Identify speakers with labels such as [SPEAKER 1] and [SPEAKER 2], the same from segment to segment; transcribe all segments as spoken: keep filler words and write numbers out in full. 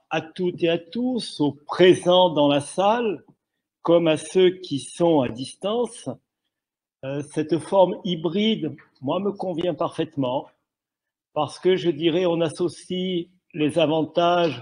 [SPEAKER 1] à toutes et à tous, aux présents dans la salle, comme à ceux qui sont à distance. Euh, cette forme hybride, moi, me convient parfaitement, parce que je dirais on associe les avantages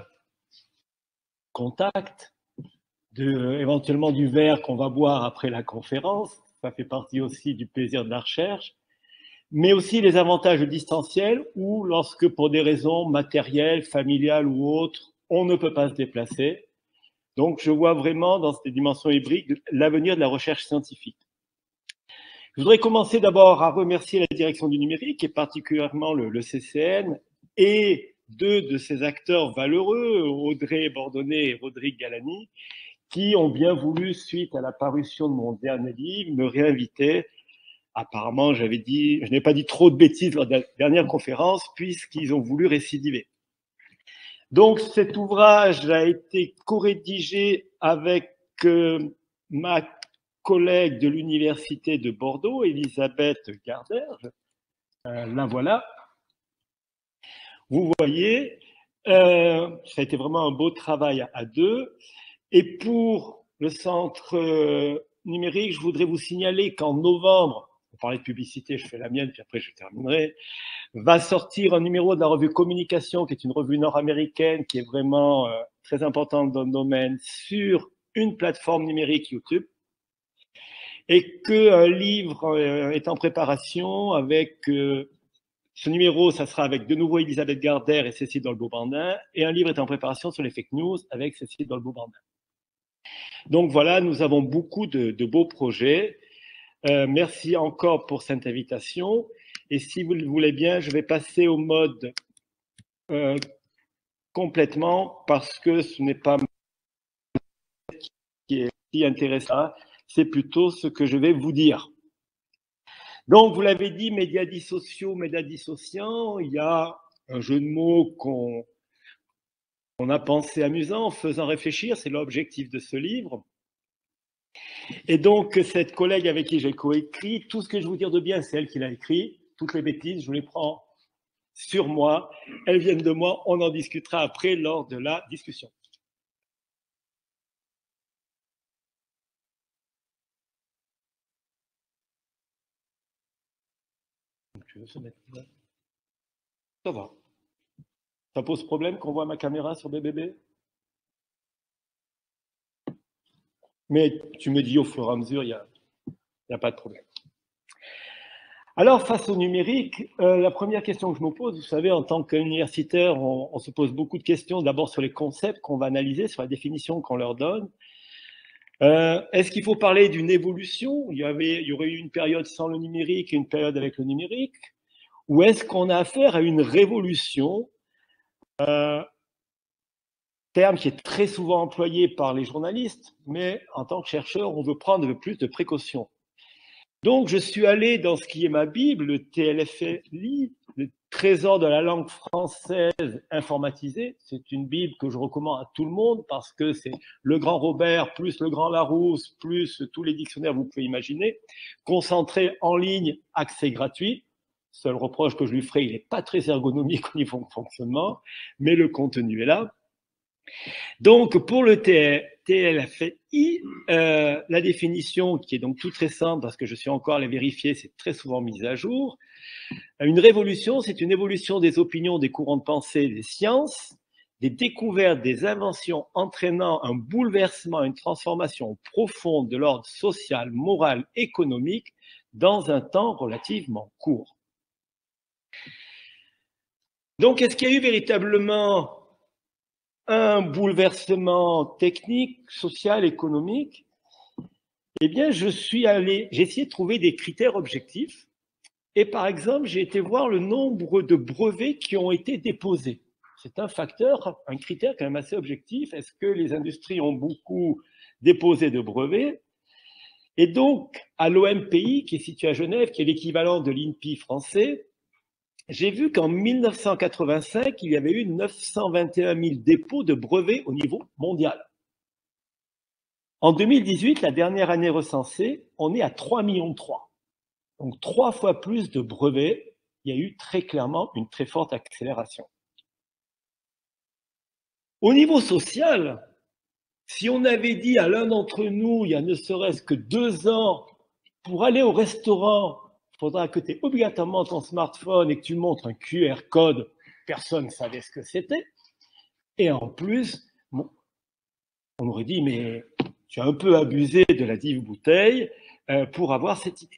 [SPEAKER 1] contact, de, éventuellement du verre qu'on va boire après la conférence, ça fait partie aussi du plaisir de la recherche, mais aussi les avantages distanciels où, lorsque pour des raisons matérielles, familiales ou autres, on ne peut pas se déplacer. Donc, je vois vraiment dans cette dimension hybride l'avenir de la recherche scientifique. Je voudrais commencer d'abord à remercier la direction du numérique et particulièrement le, le C C N et deux de ses acteurs valeureux, Audrey Bordonnet et Rodrigue Galani, qui ont bien voulu, suite à la parution de mon dernier livre, me réinviter. Apparemment, j'avais dit, je n'ai pas dit trop de bêtises lors de la dernière conférence, puisqu'ils ont voulu récidiver. Donc, cet ouvrage a été co-rédigé avec euh, ma collègue de l'Université de Bordeaux, Elisabeth Garderge. Euh, la voilà. Vous voyez, euh, ça a été vraiment un beau travail à, à deux. Et pour le centre euh, numérique, je voudrais vous signaler qu'en novembre, on parlait de publicité, je fais la mienne, puis après je terminerai, va sortir un numéro de la revue Communication, qui est une revue nord-américaine, qui est vraiment euh, très importante dans le domaine, sur une plateforme numérique YouTube, et qu'un livre euh, est en préparation avec... Euh, ce numéro, ça sera avec de nouveau Elisabeth Gardère et Cécile Dolbeau-Bandin, et un livre est en préparation sur les fake news avec Cécile Dolbeau-Bandin. Donc voilà, nous avons beaucoup de, de beaux projets. Euh, merci encore pour cette invitation. Et si vous le voulez bien, je vais passer au mode euh, complètement parce que ce n'est pas qui est si intéressant, c'est plutôt ce que je vais vous dire. Donc, vous l'avez dit, médias dissociaux, médias dissociants, il y a un jeu de mots qu'on qu'on a pensé amusant, en faisant réfléchir, c'est l'objectif de ce livre. Et donc, cette collègue avec qui j'ai coécrit, tout ce que je vous dire de bien, c'est elle qui l'a écrit. Toutes les bêtises, je les prends sur moi. Elles viennent de moi. On en discutera après lors de la discussion. Tu veux se mettre là ? Ça va. Ça pose problème qu'on voit ma caméra sur B B B ? Mais tu me dis au fur et à mesure, il n'y a, a pas de problème. Alors, face au numérique, euh, la première question que je me pose, vous savez, en tant qu'universitaire, on, on se pose beaucoup de questions, d'abord sur les concepts qu'on va analyser, sur la définition qu'on leur donne. Euh, Est-ce qu'il faut parler d'une évolution ? il y, avait, il y aurait eu une période sans le numérique et une période avec le numérique. Ou est-ce qu'on a affaire à une révolution, euh, terme qui est très souvent employé par les journalistes, mais en tant que chercheur, on veut prendre plus de précautions. Donc, je suis allé dans ce qui est ma Bible, le T L F L I, le Trésor de la langue française informatisée. C'est une Bible que je recommande à tout le monde parce que c'est le grand Robert, plus le grand Larousse, plus tous les dictionnaires que vous pouvez imaginer, concentré en ligne, accès gratuit. Seul reproche que je lui ferai, il n'est pas très ergonomique au niveau de fonctionnement, mais le contenu est là. Donc, pour le T L F I, euh, la définition, qui est donc toute récente, parce que je suis encore à la vérifier, c'est très souvent mise à jour. Une révolution, c'est une évolution des opinions, des courants de pensée, des sciences, des découvertes, des inventions entraînant un bouleversement, une transformation profonde de l'ordre social, moral, économique dans un temps relativement court. Donc, est-ce qu'il y a eu véritablement un bouleversement technique, social, économique? Eh bien, je suis allé, j'ai essayé de trouver des critères objectifs. Et par exemple, j'ai été voir le nombre de brevets qui ont été déposés. C'est un facteur, un critère quand même assez objectif. Est-ce que les industries ont beaucoup déposé de brevets? Et donc, à l'O M P I, qui est situé à Genève, qui est l'équivalent de l'I N P I français, j'ai vu qu'en mille neuf cent quatre-vingt-cinq, il y avait eu neuf cent vingt et un mille dépôts de brevets au niveau mondial. En deux mille dix-huit, la dernière année recensée, on est à trois millions trois. Donc, trois fois plus de brevets. Il y a eu très clairement une très forte accélération. Au niveau social, si on avait dit à l'un d'entre nous, il y a ne serait-ce que deux ans, pour aller au restaurant, il faudra que tu aies obligatoirement ton smartphone et que tu montres un Q R code, personne ne savait ce que c'était. Et en plus, bon, on aurait dit, mais tu as un peu abusé de la dive bouteille euh, pour avoir cette idée.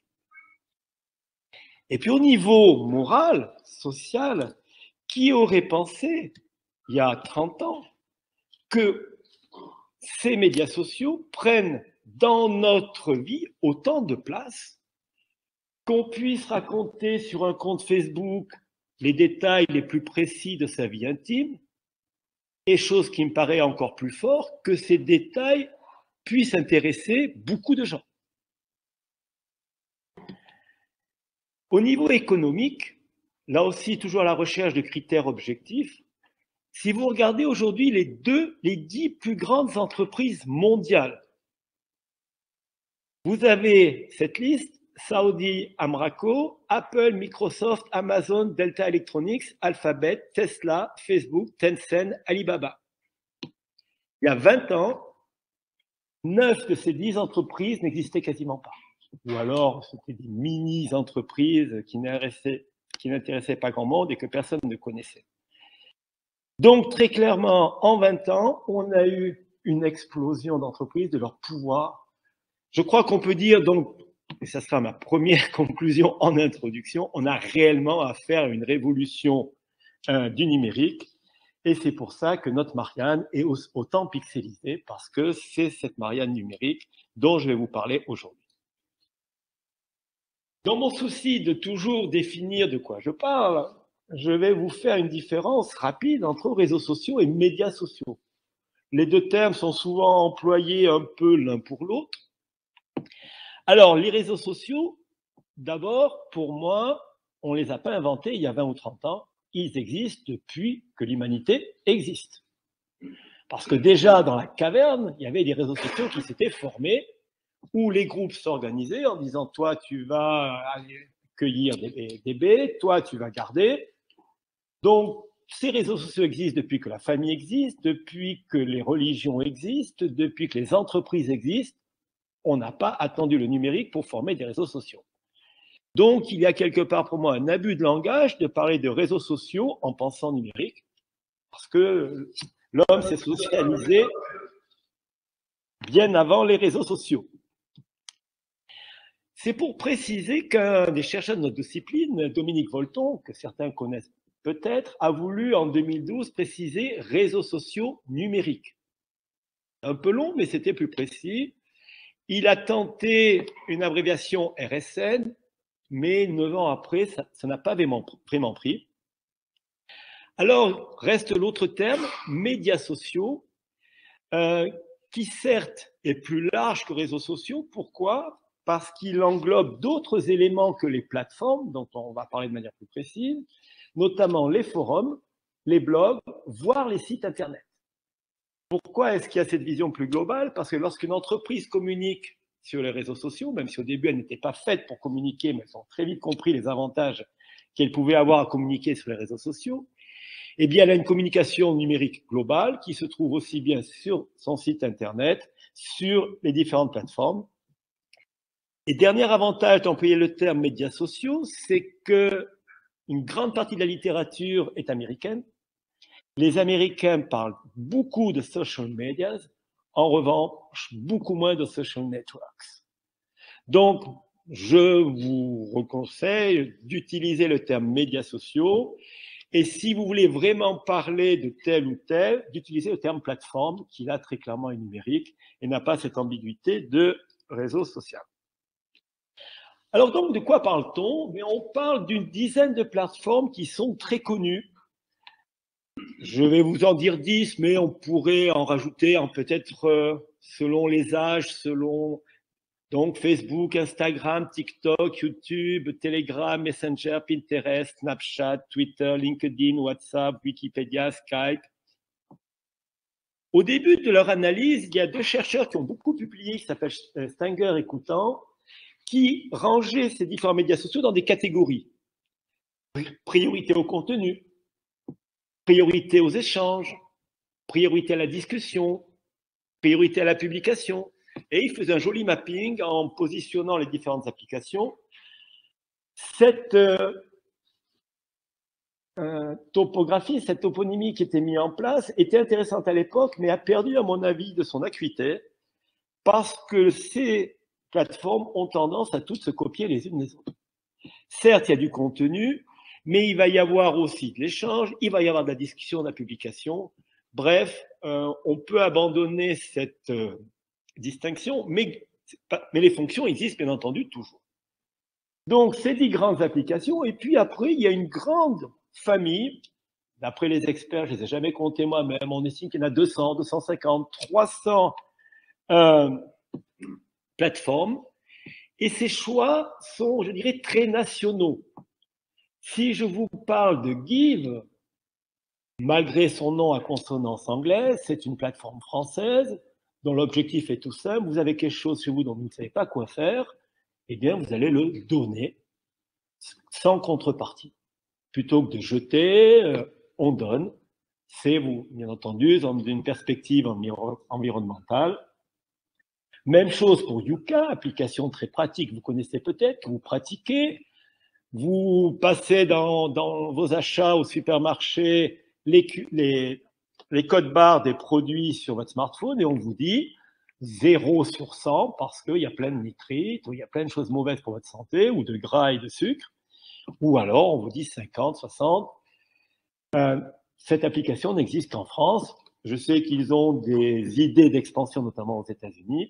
[SPEAKER 1] Et puis au niveau moral, social, qui aurait pensé, il y a trente ans, que ces médias sociaux prennent dans notre vie autant de place, qu'on puisse raconter sur un compte Facebook les détails les plus précis de sa vie intime, et chose qui me paraît encore plus fort, que ces détails puissent intéresser beaucoup de gens. Au niveau économique, là aussi toujours à la recherche de critères objectifs, si vous regardez aujourd'hui les deux, les dix plus grandes entreprises mondiales, vous avez cette liste: Saudi Aramco, Apple, Microsoft, Amazon, Delta Electronics, Alphabet, Tesla, Facebook, Tencent, Alibaba. Il y a vingt ans, neuf de ces dix entreprises n'existaient quasiment pas. Ou alors, c'était des mini-entreprises qui n'intéressaient pas grand monde et que personne ne connaissait. Donc, très clairement, en vingt ans, on a eu une explosion d'entreprises, de leur pouvoir. Je crois qu'on peut dire, donc, et ça sera ma première conclusion en introduction, on a réellement affaire à une révolution euh, du numérique. Et c'est pour ça que notre Marianne est autant pixelisée, parce que c'est cette Marianne numérique dont je vais vous parler aujourd'hui. Dans mon souci de toujours définir de quoi je parle, je vais vous faire une différence rapide entre réseaux sociaux et médias sociaux. Les deux termes sont souvent employés un peu l'un pour l'autre. Alors, les réseaux sociaux, d'abord, pour moi, on ne les a pas inventés il y a vingt ou trente ans. Ils existent depuis que l'humanité existe. Parce que déjà, dans la caverne, il y avait des réseaux sociaux qui s'étaient formés, où les groupes s'organisaient en disant « toi, tu vas aller cueillir des bébés, toi, tu vas garder ». Donc, ces réseaux sociaux existent depuis que la famille existe, depuis que les religions existent, depuis que les entreprises existent. On n'a pas attendu le numérique pour former des réseaux sociaux. Donc, il y a quelque part pour moi un abus de langage de parler de réseaux sociaux en pensant numérique, parce que l'homme s'est socialisé bien avant les réseaux sociaux. C'est pour préciser qu'un des chercheurs de notre discipline, Dominique Volton, que certains connaissent peut-être, a voulu en deux mille douze préciser réseaux sociaux numériques. Un peu long, mais c'était plus précis. Il a tenté une abréviation R S N, mais neuf ans après, ça n'a pas vraiment, vraiment pris. Alors, reste l'autre terme, médias sociaux, euh, qui certes est plus large que réseaux sociaux. Pourquoi ? Parce qu'il englobe d'autres éléments que les plateformes, dont on va parler de manière plus précise, notamment les forums, les blogs, voire les sites Internet. Pourquoi est-ce qu'il y a cette vision plus globale ? Parce que lorsqu'une entreprise communique sur les réseaux sociaux, même si au début elle n'était pas faite pour communiquer, mais elles ont très vite compris les avantages qu'elle pouvait avoir à communiquer sur les réseaux sociaux, eh bien elle a une communication numérique globale qui se trouve aussi bien sur son site Internet, sur les différentes plateformes. Et dernier avantage d'employer le terme médias sociaux, c'est que une grande partie de la littérature est américaine. Les Américains parlent beaucoup de social media, en revanche, beaucoup moins de social networks. Donc, je vous conseille d'utiliser le terme médias sociaux, et si vous voulez vraiment parler de tel ou tel, d'utiliser le terme plateforme, qui là très clairement est numérique et n'a pas cette ambiguïté de réseau social. Alors donc, de quoi parle-t-on? Mais on parle d'une dizaine de plateformes qui sont très connues. Je vais vous en dire dix, mais on pourrait en rajouter en peut-être euh, selon les âges, selon donc Facebook, Instagram, TikTok, YouTube, Telegram, Messenger, Pinterest, Snapchat, Twitter, LinkedIn, WhatsApp, Wikipédia, Skype. Au début de leur analyse, il y a deux chercheurs qui ont beaucoup publié, qui s'appellent Stenger et Coutan, qui rangeaient ces différents médias sociaux dans des catégories. Priorité au contenu, priorité aux échanges, priorité à la discussion, priorité à la publication. Et il faisait un joli mapping en positionnant les différentes applications. Cette euh, euh, topographie, cette toponymie qui était mise en place était intéressante à l'époque, mais a perdu, à mon avis, de son acuité, parce que ces plateformes ont tendance à toutes se copier les unes les autres. Certes, il y a du contenu, mais il va y avoir aussi de l'échange, il va y avoir de la discussion, de la publication. Bref, euh, on peut abandonner cette euh, distinction, mais, mais les fonctions existent bien entendu toujours. Donc, c'est dix grandes applications, et puis après, il y a une grande famille, d'après les experts, je ne les ai jamais comptés moi-même, on estime qu'il y en a deux cents, deux cent cinquante, trois cents euh, plateformes, et ces choix sont, je dirais, très nationaux. Si je vous parle de Give, malgré son nom à consonance anglaise, c'est une plateforme française dont l'objectif est tout simple. Vous avez quelque chose chez vous dont vous ne savez pas quoi faire, eh bien, vous allez le donner sans contrepartie. Plutôt que de jeter, euh, on donne. C'est, bien entendu, dans une perspective environnementale. Même chose pour Yuka, application très pratique, vous connaissez peut-être, que vous pratiquez. Vous passez dans, dans vos achats au supermarché les, les, les codes barres des produits sur votre smartphone et on vous dit zéro sur cent parce qu'il y a plein de nitrites ou il y a plein de choses mauvaises pour votre santé ou de gras et de sucre. Ou alors on vous dit cinquante, soixante. Euh, cette application n'existe qu'en France. Je sais qu'ils ont des idées d'expansion, notamment aux États-Unis.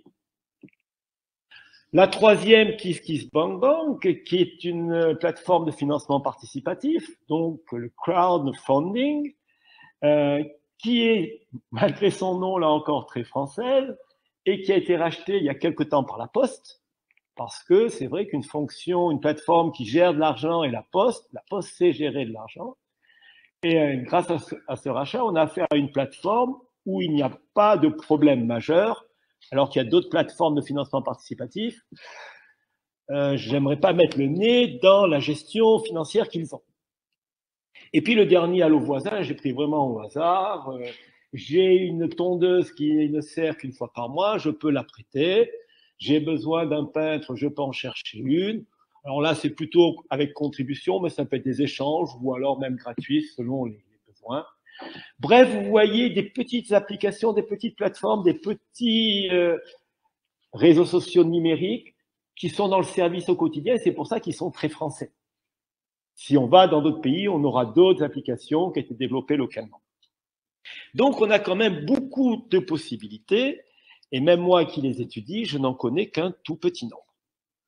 [SPEAKER 1] La troisième, KissKissBankBank, qui est une plateforme de financement participatif, donc le crowdfunding, euh, qui est, malgré son nom, là encore très française, et qui a été rachetée il y a quelque temps par la Poste, parce que c'est vrai qu'une fonction, une plateforme qui gère de l'argent et la Poste, la Poste sait gérer de l'argent, et euh, grâce à ce, à ce rachat, on a affaire à une plateforme où il n'y a pas de problème majeur, alors qu'il y a d'autres plateformes de financement participatif. Euh, j'aimerais pas mettre le nez dans la gestion financière qu'ils ont. Et puis le dernier, Allo Voisin, j'ai pris vraiment au hasard. Euh, j'ai une tondeuse qui ne sert qu'une fois par mois, je peux la prêter. J'ai besoin d'un peintre, je peux en chercher une. Alors là, c'est plutôt avec contribution, mais ça peut être des échanges ou alors même gratuits selon les, les besoins. Bref, vous voyez des petites applications, des petites plateformes, des petits euh, réseaux sociaux numériques qui sont dans le service au quotidien, et c'est pour ça qu'ils sont très français. Si on va dans d'autres pays, on aura d'autres applications qui ont été développées localement. Donc, on a quand même beaucoup de possibilités, et même moi qui les étudie, je n'en connais qu'un tout petit nombre.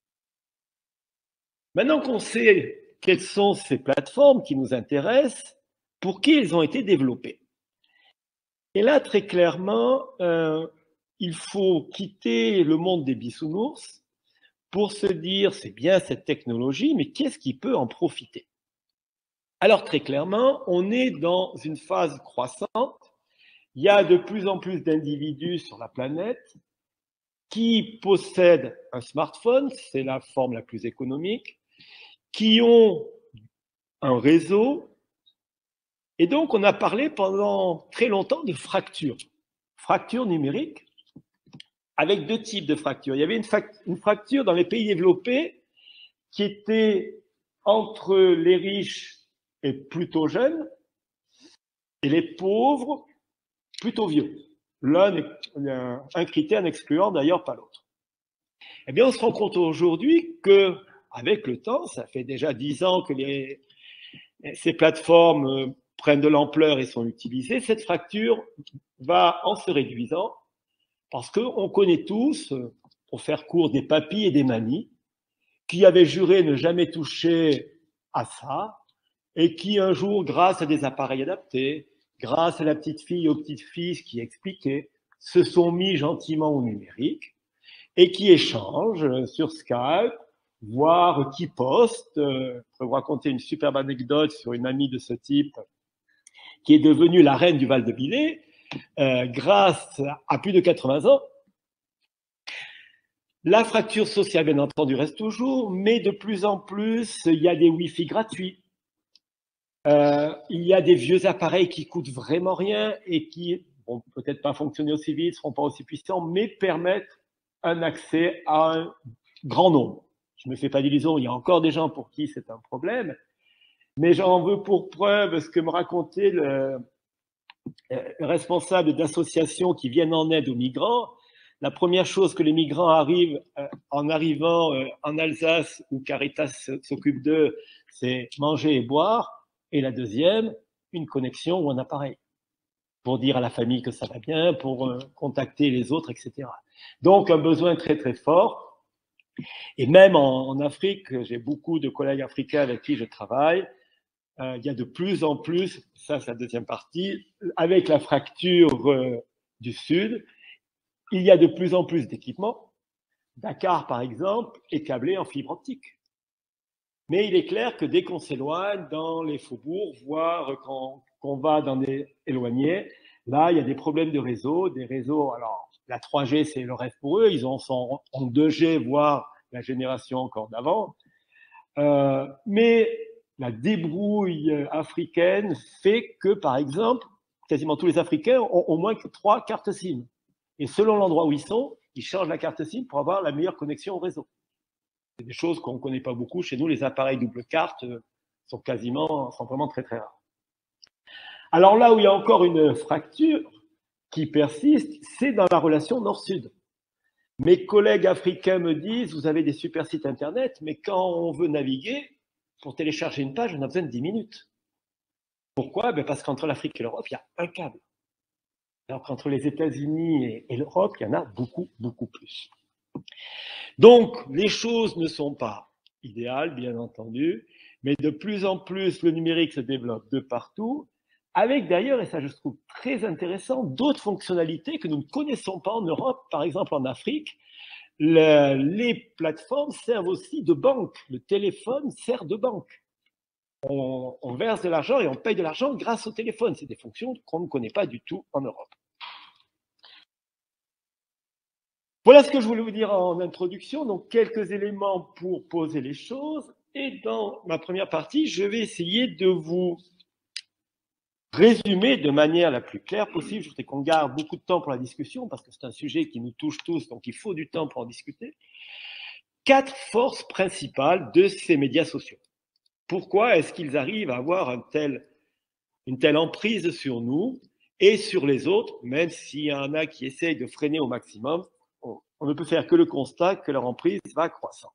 [SPEAKER 1] Maintenant qu'on sait quelles sont ces plateformes qui nous intéressent, pour qui elles ont été développées. Et là, très clairement, euh, il faut quitter le monde des bisounours pour se dire, c'est bien cette technologie, mais qu'est-ce qui peut en profiter? Alors, très clairement, on est dans une phase croissante. Il y a de plus en plus d'individus sur la planète qui possèdent un smartphone, c'est la forme la plus économique, qui ont un réseau. Et donc, on a parlé pendant très longtemps de fractures. Fractures numériques, avec deux types de fractures. Il y avait une, une fracture dans les pays développés qui était entre les riches et plutôt jeunes et les pauvres plutôt vieux. L'un, un critère n'excluant d'ailleurs pas l'autre. Eh bien, on se rend compte aujourd'hui que, avec le temps, ça fait déjà dix ans que les, ces plateformes prennent de l'ampleur et sont utilisées, cette fracture va en se réduisant parce qu'on connaît tous, pour faire court, des papis et des mamies qui avaient juré ne jamais toucher à ça et qui un jour, grâce à des appareils adaptés, grâce à la petite fille, aux petites filles qui expliquaient, se sont mis gentiment au numérique et qui échangent sur Skype, voire qui postent. Je peux vous raconter une superbe anecdote sur une amie de ce type qui est devenue la reine du Val de Billet euh, grâce à plus de quatre-vingts ans. La fracture sociale, bien entendu, reste toujours, mais de plus en plus, il y a des Wi-Fi gratuits. Euh, il y a des vieux appareils qui coûtent vraiment rien et qui vont peut-être pas fonctionner aussi vite, seront pas aussi puissants, mais permettent un accès à un grand nombre. Je ne me fais pas d'illusions, il y a encore des gens pour qui c'est un problème, mais j'en veux pour preuve ce que me racontait le, le responsable d'associations qui viennent en aide aux migrants. La première chose que les migrants arrivent euh, en arrivant euh, en Alsace où Caritas s'occupe d'eux, c'est manger et boire. Et la deuxième, une connexion ou un appareil pour dire à la famille que ça va bien, pour euh, contacter les autres, et cetera. Donc un besoin très très fort. Et même en, en Afrique, j'ai beaucoup de collègues africains avec qui je travaille. Euh, il y a de plus en plus, ça c'est la deuxième partie, avec la fracture euh, du Sud, il y a de plus en plus d'équipements. Dakar, par exemple, est câblé en fibre optique. Mais il est clair que dès qu'on s'éloigne dans les faubourgs, voire quand on va dans des éloignés, là, il y a des problèmes de réseau, des réseaux. Alors, la trois G, c'est le rêve pour eux. Ils en sont en deux G, voire la génération encore d'avant. Euh, mais la débrouille africaine fait que, par exemple, quasiment tous les Africains ont au moins que trois cartes SIM. Et selon l'endroit où ils sont, ils changent la carte SIM pour avoir la meilleure connexion au réseau. C'est des choses qu'on ne connaît pas beaucoup. Chez nous, les appareils double carte sont quasiment, sont vraiment très très rares. Alors là où il y a encore une fracture qui persiste, c'est dans la relation nord-sud. Mes collègues africains me disent, vous avez des super sites internet, mais quand on veut naviguer, pour télécharger une page, on a besoin de dix minutes. Pourquoi? Ben parce qu'entre l'Afrique et l'Europe, il y a un câble. Alors qu'entre les États-Unis et, et l'Europe, il y en a beaucoup, beaucoup plus. Donc, les choses ne sont pas idéales, bien entendu, mais de plus en plus, le numérique se développe de partout, avec d'ailleurs, et ça je trouve très intéressant, d'autres fonctionnalités que nous ne connaissons pas en Europe, par exemple en Afrique. Le, les plateformes servent aussi de banque. Le téléphone sert de banque. On, on verse de l'argent et on paye de l'argent grâce au téléphone. C'est des fonctions qu'on ne connaît pas du tout en Europe. Voilà ce que je voulais vous dire en introduction. Donc, quelques éléments pour poser les choses. Et dans ma première partie, je vais essayer de vous résumer de manière la plus claire possible. Je voudrais qu'on garde beaucoup de temps pour la discussion parce que c'est un sujet qui nous touche tous, donc il faut du temps pour en discuter. Quatre forces principales de ces médias sociaux. Pourquoi est-ce qu'ils arrivent à avoir un tel, une telle emprise sur nous et sur les autres, même s'il y en a qui essayent de freiner au maximum, on, on ne peut faire que le constat que leur emprise va croissant.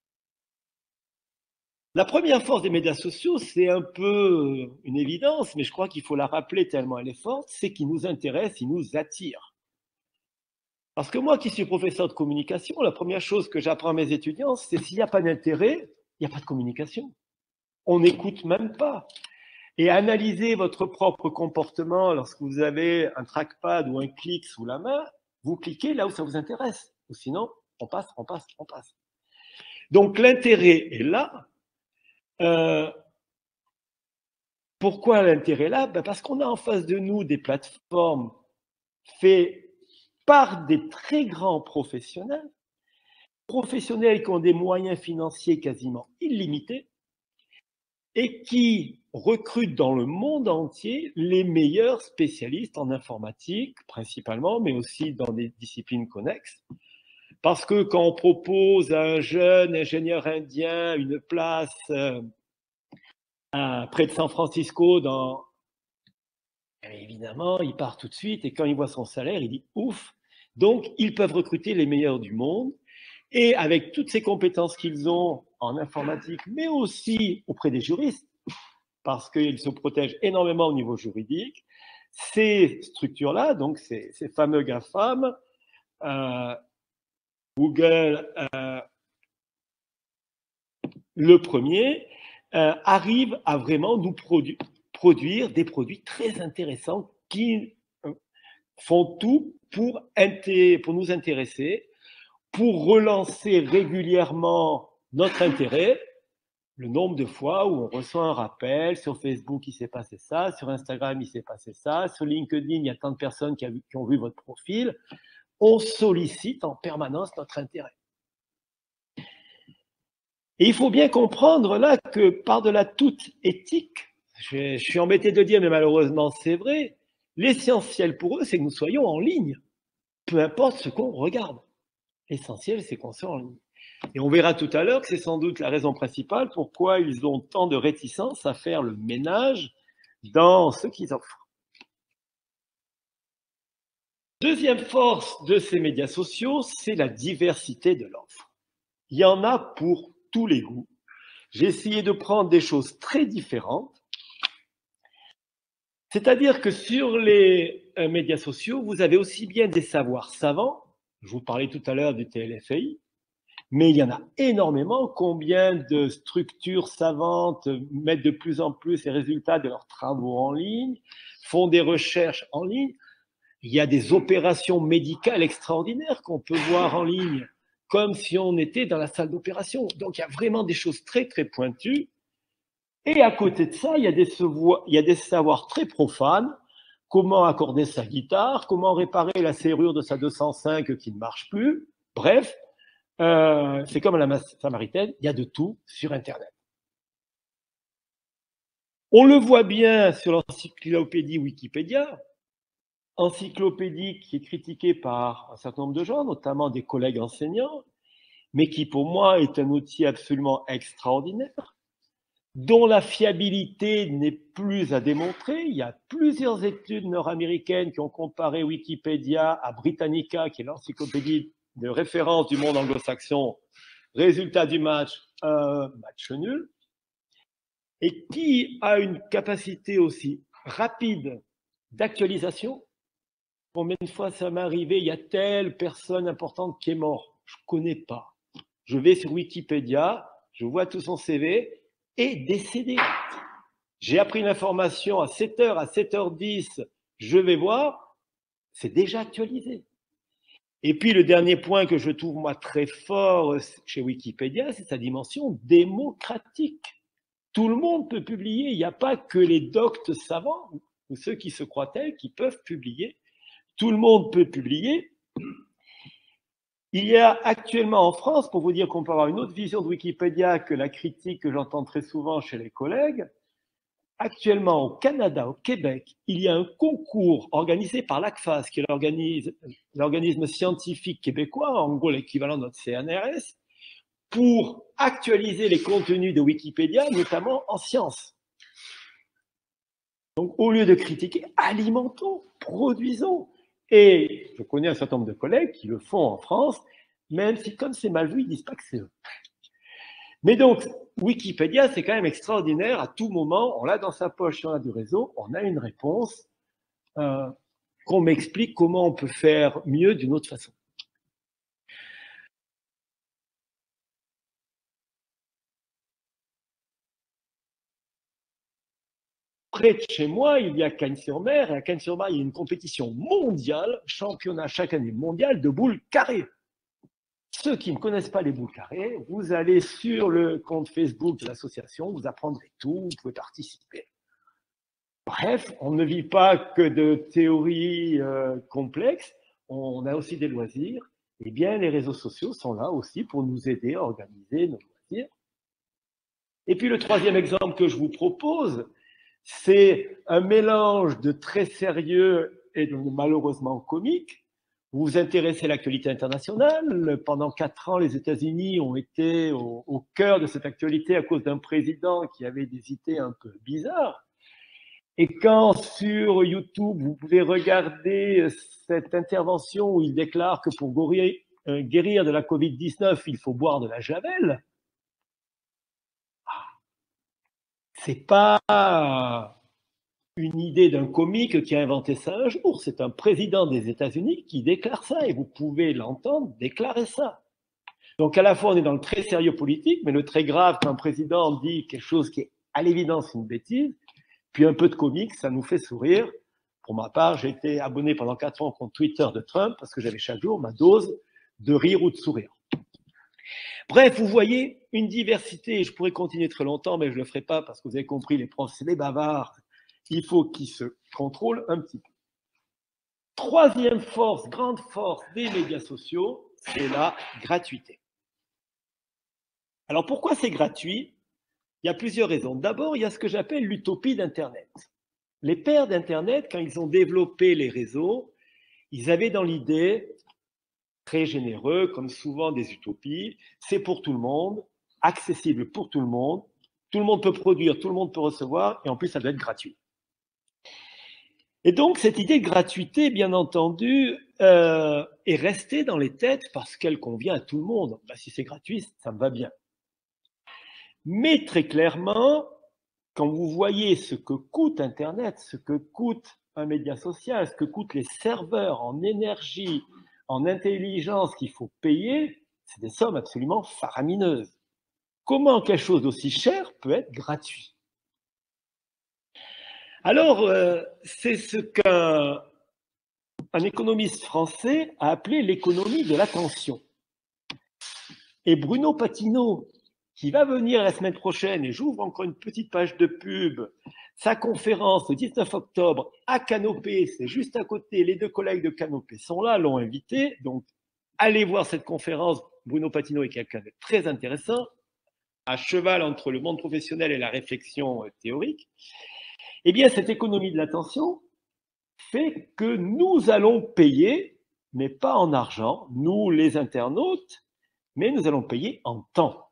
[SPEAKER 1] La première force des médias sociaux, c'est un peu une évidence, mais je crois qu'il faut la rappeler tellement elle est forte, c'est qu'ils nous intéressent, ils nous attirent. Parce que moi qui suis professeur de communication, la première chose que j'apprends à mes étudiants, c'est s'il n'y a pas d'intérêt, il n'y a pas de communication. On n'écoute même pas. Et analysez votre propre comportement lorsque vous avez un trackpad ou un clic sous la main, vous cliquez là où ça vous intéresse. Ou sinon, on passe, on passe, on passe. Donc l'intérêt est là. Euh, pourquoi l'intérêt est là? Ben parce qu'on a en face de nous des plateformes faites par des très grands professionnels, professionnels qui ont des moyens financiers quasiment illimités et qui recrutent dans le monde entier les meilleurs spécialistes en informatique, principalement, mais aussi dans des disciplines connexes. Parce que quand on propose à un jeune ingénieur indien une place euh, à, près de San Francisco, dans... évidemment, il part tout de suite et quand il voit son salaire, il dit « ouf ». Donc, ils peuvent recruter les meilleurs du monde. Et avec toutes ces compétences qu'ils ont en informatique, mais aussi auprès des juristes, parce qu'ils se protègent énormément au niveau juridique, ces structures-là, donc ces, ces fameux GAFAM, euh, Google, euh, le premier, euh, arrivent à vraiment nous produ produire des produits très intéressants qui euh, font tout pour, pour nous intéresser, pour relancer régulièrement notre intérêt, le nombre de fois où on reçoit un rappel, sur Facebook il s'est passé ça, sur Instagram il s'est passé ça, sur LinkedIn il y a tant de personnes qui, a vu, qui ont vu votre profil, on sollicite en permanence notre intérêt. Et il faut bien comprendre là que par-delà toute éthique, je, je suis embêté de dire mais malheureusement c'est vrai, L'essentiel pour eux, c'est que nous soyons en ligne, peu importe ce qu'on regarde. L'essentiel, c'est qu'on soit en ligne. Et on verra tout à l'heure que c'est sans doute la raison principale pourquoi ils ont tant de réticence à faire le ménage dans ce qu'ils offrent. Deuxième force de ces médias sociaux, c'est la diversité de l'offre. Il y en a pour tous les goûts. J'ai essayé de prendre des choses très différentes. C'est-à-dire que sur les euh, médias sociaux, vous avez aussi bien des savoirs savants, je vous parlais tout à l'heure du T L F I, mais il y en a énormément. Combien de structures savantes mettent de plus en plus les résultats de leurs travaux en ligne, font des recherches en ligne. Il y a des opérations médicales extraordinaires qu'on peut voir en ligne, comme si on était dans la salle d'opération. Donc il y a vraiment des choses très très pointues. Et à côté de ça, il y a des, il y a des savoirs très profanes. Comment accorder sa guitare, comment réparer la serrure de sa deux cent cinq qui ne marche plus. Bref, euh, c'est comme à la Samaritaine, il y a de tout sur Internet. On le voit bien sur l'encyclopédie Wikipédia, encyclopédie qui est critiquée par un certain nombre de gens, notamment des collègues enseignants, mais qui pour moi est un outil absolument extraordinaire, dont la fiabilité n'est plus à démontrer. Il y a plusieurs études nord-américaines qui ont comparé Wikipédia à Britannica, qui est l'encyclopédie de référence du monde anglo-saxon. Résultat du match, un match nul. Et qui a une capacité aussi rapide d'actualisation. Combien de fois ça m'est arrivé, il y a telle personne importante qui est morte, je ne connais pas. Je vais sur Wikipédia, je vois tout son C V, et décédé. J'ai appris l'information à sept heures, à sept heures dix, je vais voir, c'est déjà actualisé. Et puis le dernier point que je trouve moi très fort chez Wikipédia, c'est sa dimension démocratique. Tout le monde peut publier, il n'y a pas que les doctes savants ou ceux qui se croient tels qui peuvent publier. Tout le monde peut publier. Il y a actuellement en France, pour vous dire qu'on peut avoir une autre vision de Wikipédia que la critique que j'entends très souvent chez les collègues, actuellement au Canada, au Québec, il y a un concours organisé par l'A C F A S, qui est l'organisme scientifique québécois, en gros l'équivalent de notre C N R S, pour actualiser les contenus de Wikipédia, notamment en sciences. Donc, au lieu de critiquer, alimentons, produisons. Et je connais un certain nombre de collègues qui le font en France, même si comme c'est mal vu, ils disent pas que c'est eux. Mais donc, Wikipédia, c'est quand même extraordinaire. À tout moment, on l'a dans sa poche, si on a du réseau, on a une réponse, euh, qu'on m'explique comment on peut faire mieux d'une autre façon. Près de chez moi, il y a Cagnes-sur-Mer, et à Cagnes-sur-Mer, il y a une compétition mondiale, championnat chaque année mondial de boules carrées. Ceux qui ne connaissent pas les boules carrées, vous allez sur le compte Facebook de l'association, vous apprendrez tout, vous pouvez participer. Bref, on ne vit pas que de théories euh, complexes, on a aussi des loisirs. Eh bien, les réseaux sociaux sont là aussi pour nous aider à organiser nos loisirs. Et puis le troisième exemple que je vous propose, c'est un mélange de très sérieux et de malheureusement comique. Vous vous intéressez à l'actualité internationale. Pendant quatre ans, les États-Unis ont été au, au cœur de cette actualité à cause d'un président qui avait des idées un peu bizarres. Et quand sur YouTube, vous pouvez regarder cette intervention où il déclare que pour guérir, euh, guérir de la covid dix-neuf, il faut boire de la javel, c'est pas une idée d'un comique qui a inventé ça un jour. C'est un président des États-Unis qui déclare ça et vous pouvez l'entendre déclarer ça. Donc à la fois on est dans le très sérieux politique, mais le très grave quand un président dit quelque chose qui est à l'évidence une bêtise, puis un peu de comique, ça nous fait sourire. Pour ma part, j'ai été abonné pendant quatre ans au compte Twitter de Trump parce que j'avais chaque jour ma dose de rire ou de sourire. Bref, vous voyez une diversité, je pourrais continuer très longtemps, mais je ne le ferai pas parce que vous avez compris, les profs, c'est des bavards. Il faut qu'ils se contrôlent un petit peu. Troisième force, grande force des médias sociaux, c'est la gratuité. Alors pourquoi c'est gratuit? Il y a plusieurs raisons. D'abord, il y a ce que j'appelle l'utopie d'Internet. les pères d'Internet, quand ils ont développé les réseaux, ils avaient dans l'idée, très généreux, comme souvent des utopies, c'est pour tout le monde, accessible pour tout le monde, tout le monde peut produire, tout le monde peut recevoir, et en plus, ça doit être gratuit. Et donc, cette idée de gratuité, bien entendu, euh, est restée dans les têtes parce qu'elle convient à tout le monde. Ben, si c'est gratuit, ça me va bien. Mais très clairement, quand vous voyez ce que coûte Internet, ce que coûte un média social, ce que coûtent les serveurs en énergie, en intelligence qu'il faut payer, c'est des sommes absolument faramineuses. Comment quelque chose d'aussi cher peut être gratuit? Alors, euh, c'est ce qu'un un économiste français a appelé l'économie de l'attention. Et Bruno Patino, qui va venir la semaine prochaine, et j'ouvre encore une petite page de pub, sa conférence le dix-neuf octobre à Canopée, c'est juste à côté, les deux collègues de Canopée sont là, l'ont invité, donc allez voir cette conférence. Bruno Patino est quelqu'un de très intéressant, à cheval entre le monde professionnel et la réflexion théorique. Eh bien, cette économie de l'attention fait que nous allons payer, mais pas en argent, nous les internautes, mais nous allons payer en temps.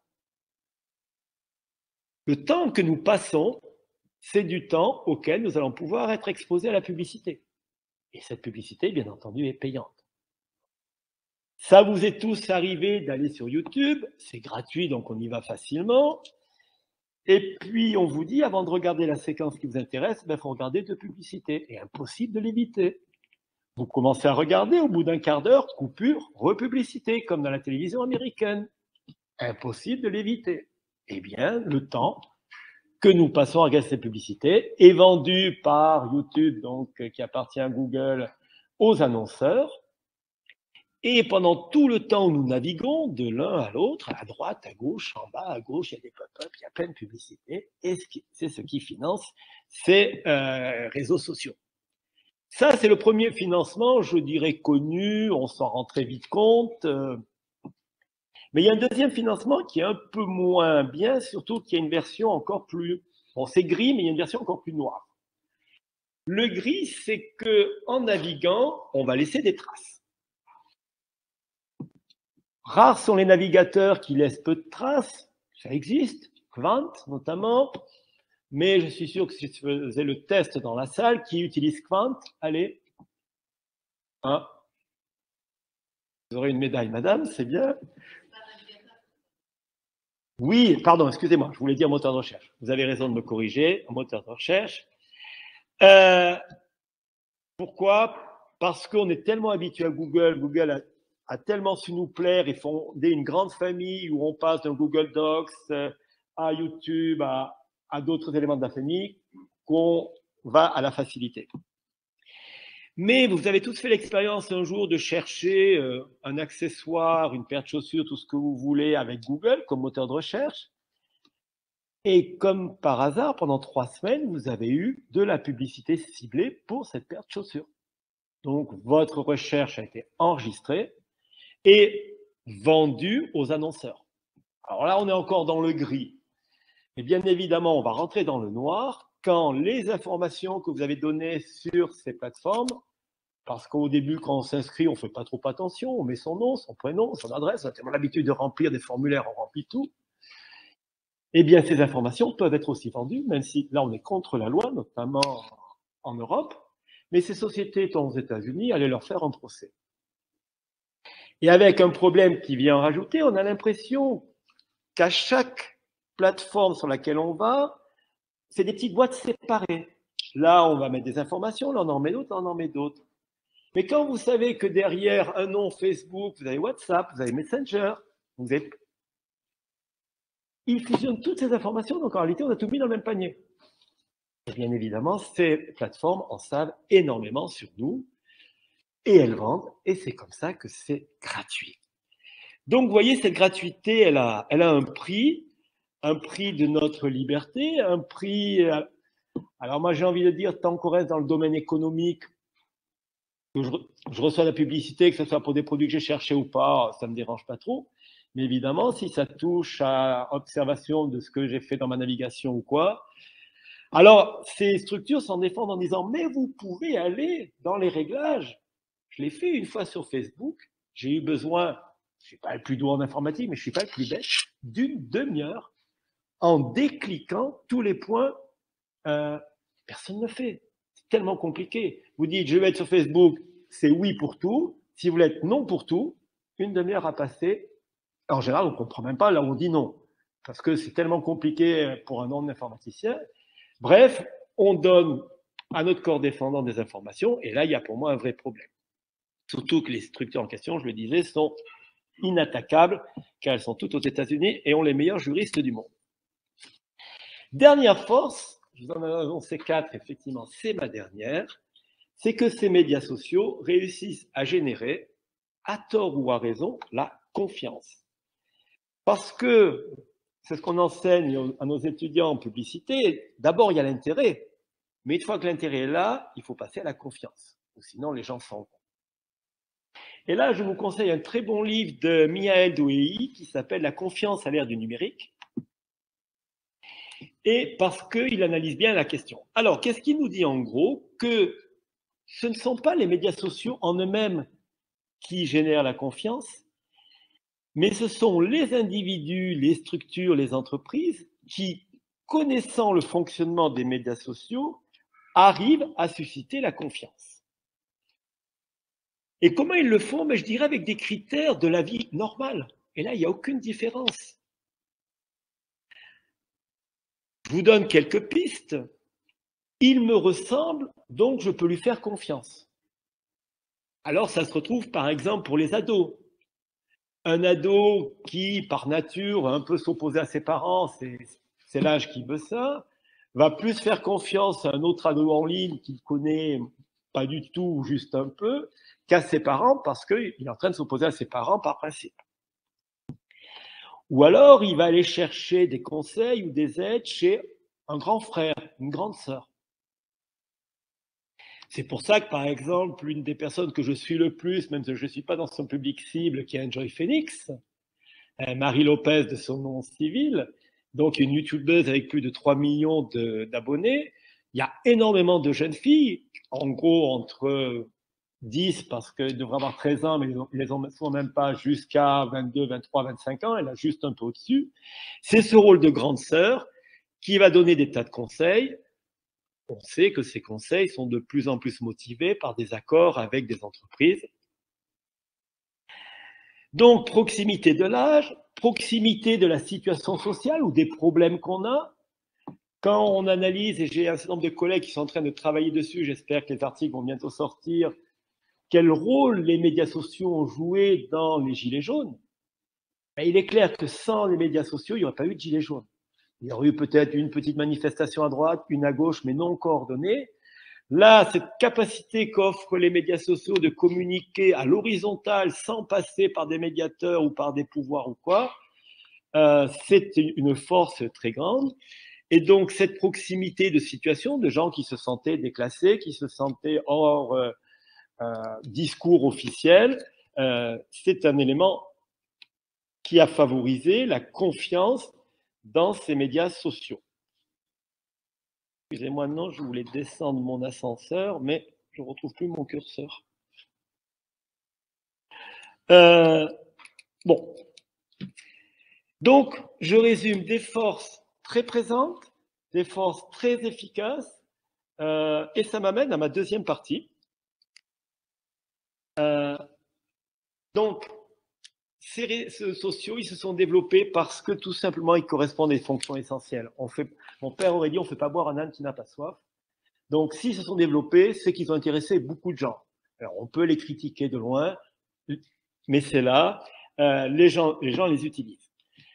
[SPEAKER 1] Le temps que nous passons, c'est du temps auquel nous allons pouvoir être exposés à la publicité. Et cette publicité, bien entendu, est payante. Ça vous est tous arrivé d'aller sur YouTube, c'est gratuit, donc on y va facilement. Et puis, on vous dit, avant de regarder la séquence qui vous intéresse, il ben, faut regarder deux publicités. Et impossible de l'éviter. Vous commencez à regarder, au bout d'un quart d'heure, coupure, republicité, comme dans la télévision américaine. Impossible de l'éviter. Eh bien, le temps que nous passons à regarder ces publicités est vendu par YouTube, donc qui appartient à Google, aux annonceurs. Et pendant tout le temps où nous naviguons de l'un à l'autre, à droite, à gauche, en bas, à gauche, il y a des pop-up, il y a plein de publicités, et c'est ce qui finance ces euh, réseaux sociaux. Ça, c'est le premier financement, je dirais, connu, on s'en rend très vite compte. Euh, mais il y a un deuxième financement qui est un peu moins bien, surtout qu'il y a une version encore plus... Bon, c'est gris, mais il y a une version encore plus noire. Le gris, c'est qu'en naviguant, on va laisser des traces. Rares sont les navigateurs qui laissent peu de traces, ça existe, Qwant notamment, mais je suis sûr que si tu faisais le test dans la salle, qui utilise Qwant, allez, hein, vous aurez une médaille, madame, c'est bien. Oui, pardon, excusez-moi, je voulais dire moteur de recherche. Vous avez raison de me corriger, moteur de recherche. Euh, pourquoi? Parce qu'on est tellement habitué à Google, Google a a tellement su nous plaire et fonder une grande famille où on passe d'un Google Docs à YouTube, à, à d'autres éléments de la famille, qu'on va à la facilité. Mais vous avez tous fait l'expérience un jour de chercher euh, un accessoire, une paire de chaussures, tout ce que vous voulez avec Google comme moteur de recherche. Et comme par hasard, pendant trois semaines, vous avez eu de la publicité ciblée pour cette paire de chaussures. Donc, votre recherche a été enregistrée et vendu aux annonceurs. Alors là, on est encore dans le gris. Et bien évidemment, on va rentrer dans le noir quand les informations que vous avez données sur ces plateformes, parce qu'au début, quand on s'inscrit, on ne fait pas trop attention, on met son nom, son prénom, son adresse, on a tellement l'habitude de remplir des formulaires, on remplit tout. Eh bien, ces informations peuvent être aussi vendues, même si là, on est contre la loi, notamment en Europe, mais ces sociétés étant aux États-Unis, allez leur faire un procès. Et avec un problème qui vient en rajouter, on a l'impression qu'à chaque plateforme sur laquelle on va, c'est des petites boîtes séparées. Là, on va mettre des informations, là, on en met d'autres, là, on en met d'autres. Mais quand vous savez que derrière un nom Facebook, vous avez WhatsApp, vous avez Messenger, vous avez... ils fusionnent toutes ces informations, donc en réalité, on a tout mis dans le même panier. Et bien évidemment, ces plateformes en savent énormément sur nous, et elles vendent, et c'est comme ça que c'est gratuit. Donc, vous voyez, cette gratuité, elle a, elle a un prix, un prix de notre liberté, un prix... Alors moi, j'ai envie de dire, tant qu'on reste dans le domaine économique, que je, je reçois la publicité, que ce soit pour des produits que j'ai cherchés ou pas, ça ne me dérange pas trop. Mais évidemment, si ça touche à observation de ce que j'ai fait dans ma navigation ou quoi, Alors, ces structures s'en défendent en disant « mais vous pouvez aller dans les réglages ». Je l'ai fait une fois sur Facebook, j'ai eu besoin, je ne suis pas le plus doué en informatique, mais je ne suis pas le plus bête, d'une demi-heure en décliquant tous les points. Euh, personne ne le fait. C'est tellement compliqué. Vous dites, je vais être sur Facebook, c'est oui pour tout. Si vous voulez être non pour tout, une demi-heure à passer. En général, on ne comprend même pas là où on dit non, parce que c'est tellement compliqué pour un non-informaticien. Bref, on donne à notre corps défendant des informations, et là, il y a pour moi un vrai problème. Surtout que les structures en question, je le disais, sont inattaquables, car elles sont toutes aux États-Unis et ont les meilleurs juristes du monde. Dernière force, je vous en ai annoncé quatre, effectivement, c'est ma dernière, c'est que ces médias sociaux réussissent à générer, à tort ou à raison, la confiance. Parce que, c'est ce qu'on enseigne à nos étudiants en publicité, d'abord il y a l'intérêt, mais une fois que l'intérêt est là, il faut passer à la confiance, ou sinon les gens s'en vont. Et là, je vous conseille un très bon livre de Mihaël Douéhi qui s'appelle « La confiance à l'ère du numérique ». Et parce qu'il analyse bien la question. Alors, qu'est-ce qu'il nous dit en gros? Que ce ne sont pas les médias sociaux en eux-mêmes qui génèrent la confiance, mais ce sont les individus, les structures, les entreprises qui, connaissant le fonctionnement des médias sociaux, arrivent à susciter la confiance. Et comment ils le font? Mais je dirais avec des critères de la vie normale. Et là, il n'y a aucune différence. Je vous donne quelques pistes. Il me ressemble, donc je peux lui faire confiance. Alors, ça se retrouve par exemple pour les ados. Un ado qui, par nature, va un peu s'opposer à ses parents, c'est l'âge qui veut ça, va plus faire confiance à un autre ado en ligne qu'il connaît pas du tout, juste un peu, qu'à ses parents parce qu'il est en train de s'opposer à ses parents par principe. Ou alors, il va aller chercher des conseils ou des aides chez un grand frère, une grande sœur. C'est pour ça que, par exemple, l'une des personnes que je suis le plus, même si je ne suis pas dans son public cible, qui est Enjoy Phoenix, Marie Lopez de son nom civil, donc une youtubeuse avec plus de trois millions d'abonnés, il y a énormément de jeunes filles, en gros entre dix, parce qu'elles devraient avoir treize ans, mais ils ne les ont souvent même pas, jusqu'à vingt-deux, vingt-trois, vingt-cinq ans, elle a juste un peu au-dessus. C'est ce rôle de grande sœur qui va donner des tas de conseils. On sait que ces conseils sont de plus en plus motivés par des accords avec des entreprises. Donc, proximité de l'âge, proximité de la situation sociale ou des problèmes qu'on a. Quand on analyse, et j'ai un certain nombre de collègues qui sont en train de travailler dessus, j'espère que les articles vont bientôt sortir, quel rôle les médias sociaux ont joué dans les gilets jaunes, ben, il est clair que sans les médias sociaux, il n'y aurait pas eu de gilets jaunes. Il y aurait eu peut-être une petite manifestation à droite, une à gauche, mais non coordonnée. Là, cette capacité qu'offrent les médias sociaux de communiquer à l'horizontale sans passer par des médiateurs ou par des pouvoirs ou quoi, euh, c'est une force très grande. Et donc, cette proximité de situation, de gens qui se sentaient déclassés, qui se sentaient hors euh, euh, discours officiel, euh, c'est un élément qui a favorisé la confiance dans ces médias sociaux. Excusez-moi, non, je voulais descendre mon ascenseur, mais je ne retrouve plus mon curseur. Euh, bon. Donc, je résume des forces très présentes, des forces très efficaces, euh, et ça m'amène à ma deuxième partie. Euh, donc, ces réseaux sociaux, ils se sont développés parce que tout simplement, ils correspondent à des fonctions essentielles. On fait, mon père aurait dit, on ne fait pas boire un âne qui n'a pas soif. Donc, s'ils se sont développés, c'est qu'ils ont intéressé beaucoup de gens. Alors, on peut les critiquer de loin, mais c'est là, euh, les gens, les gens les utilisent.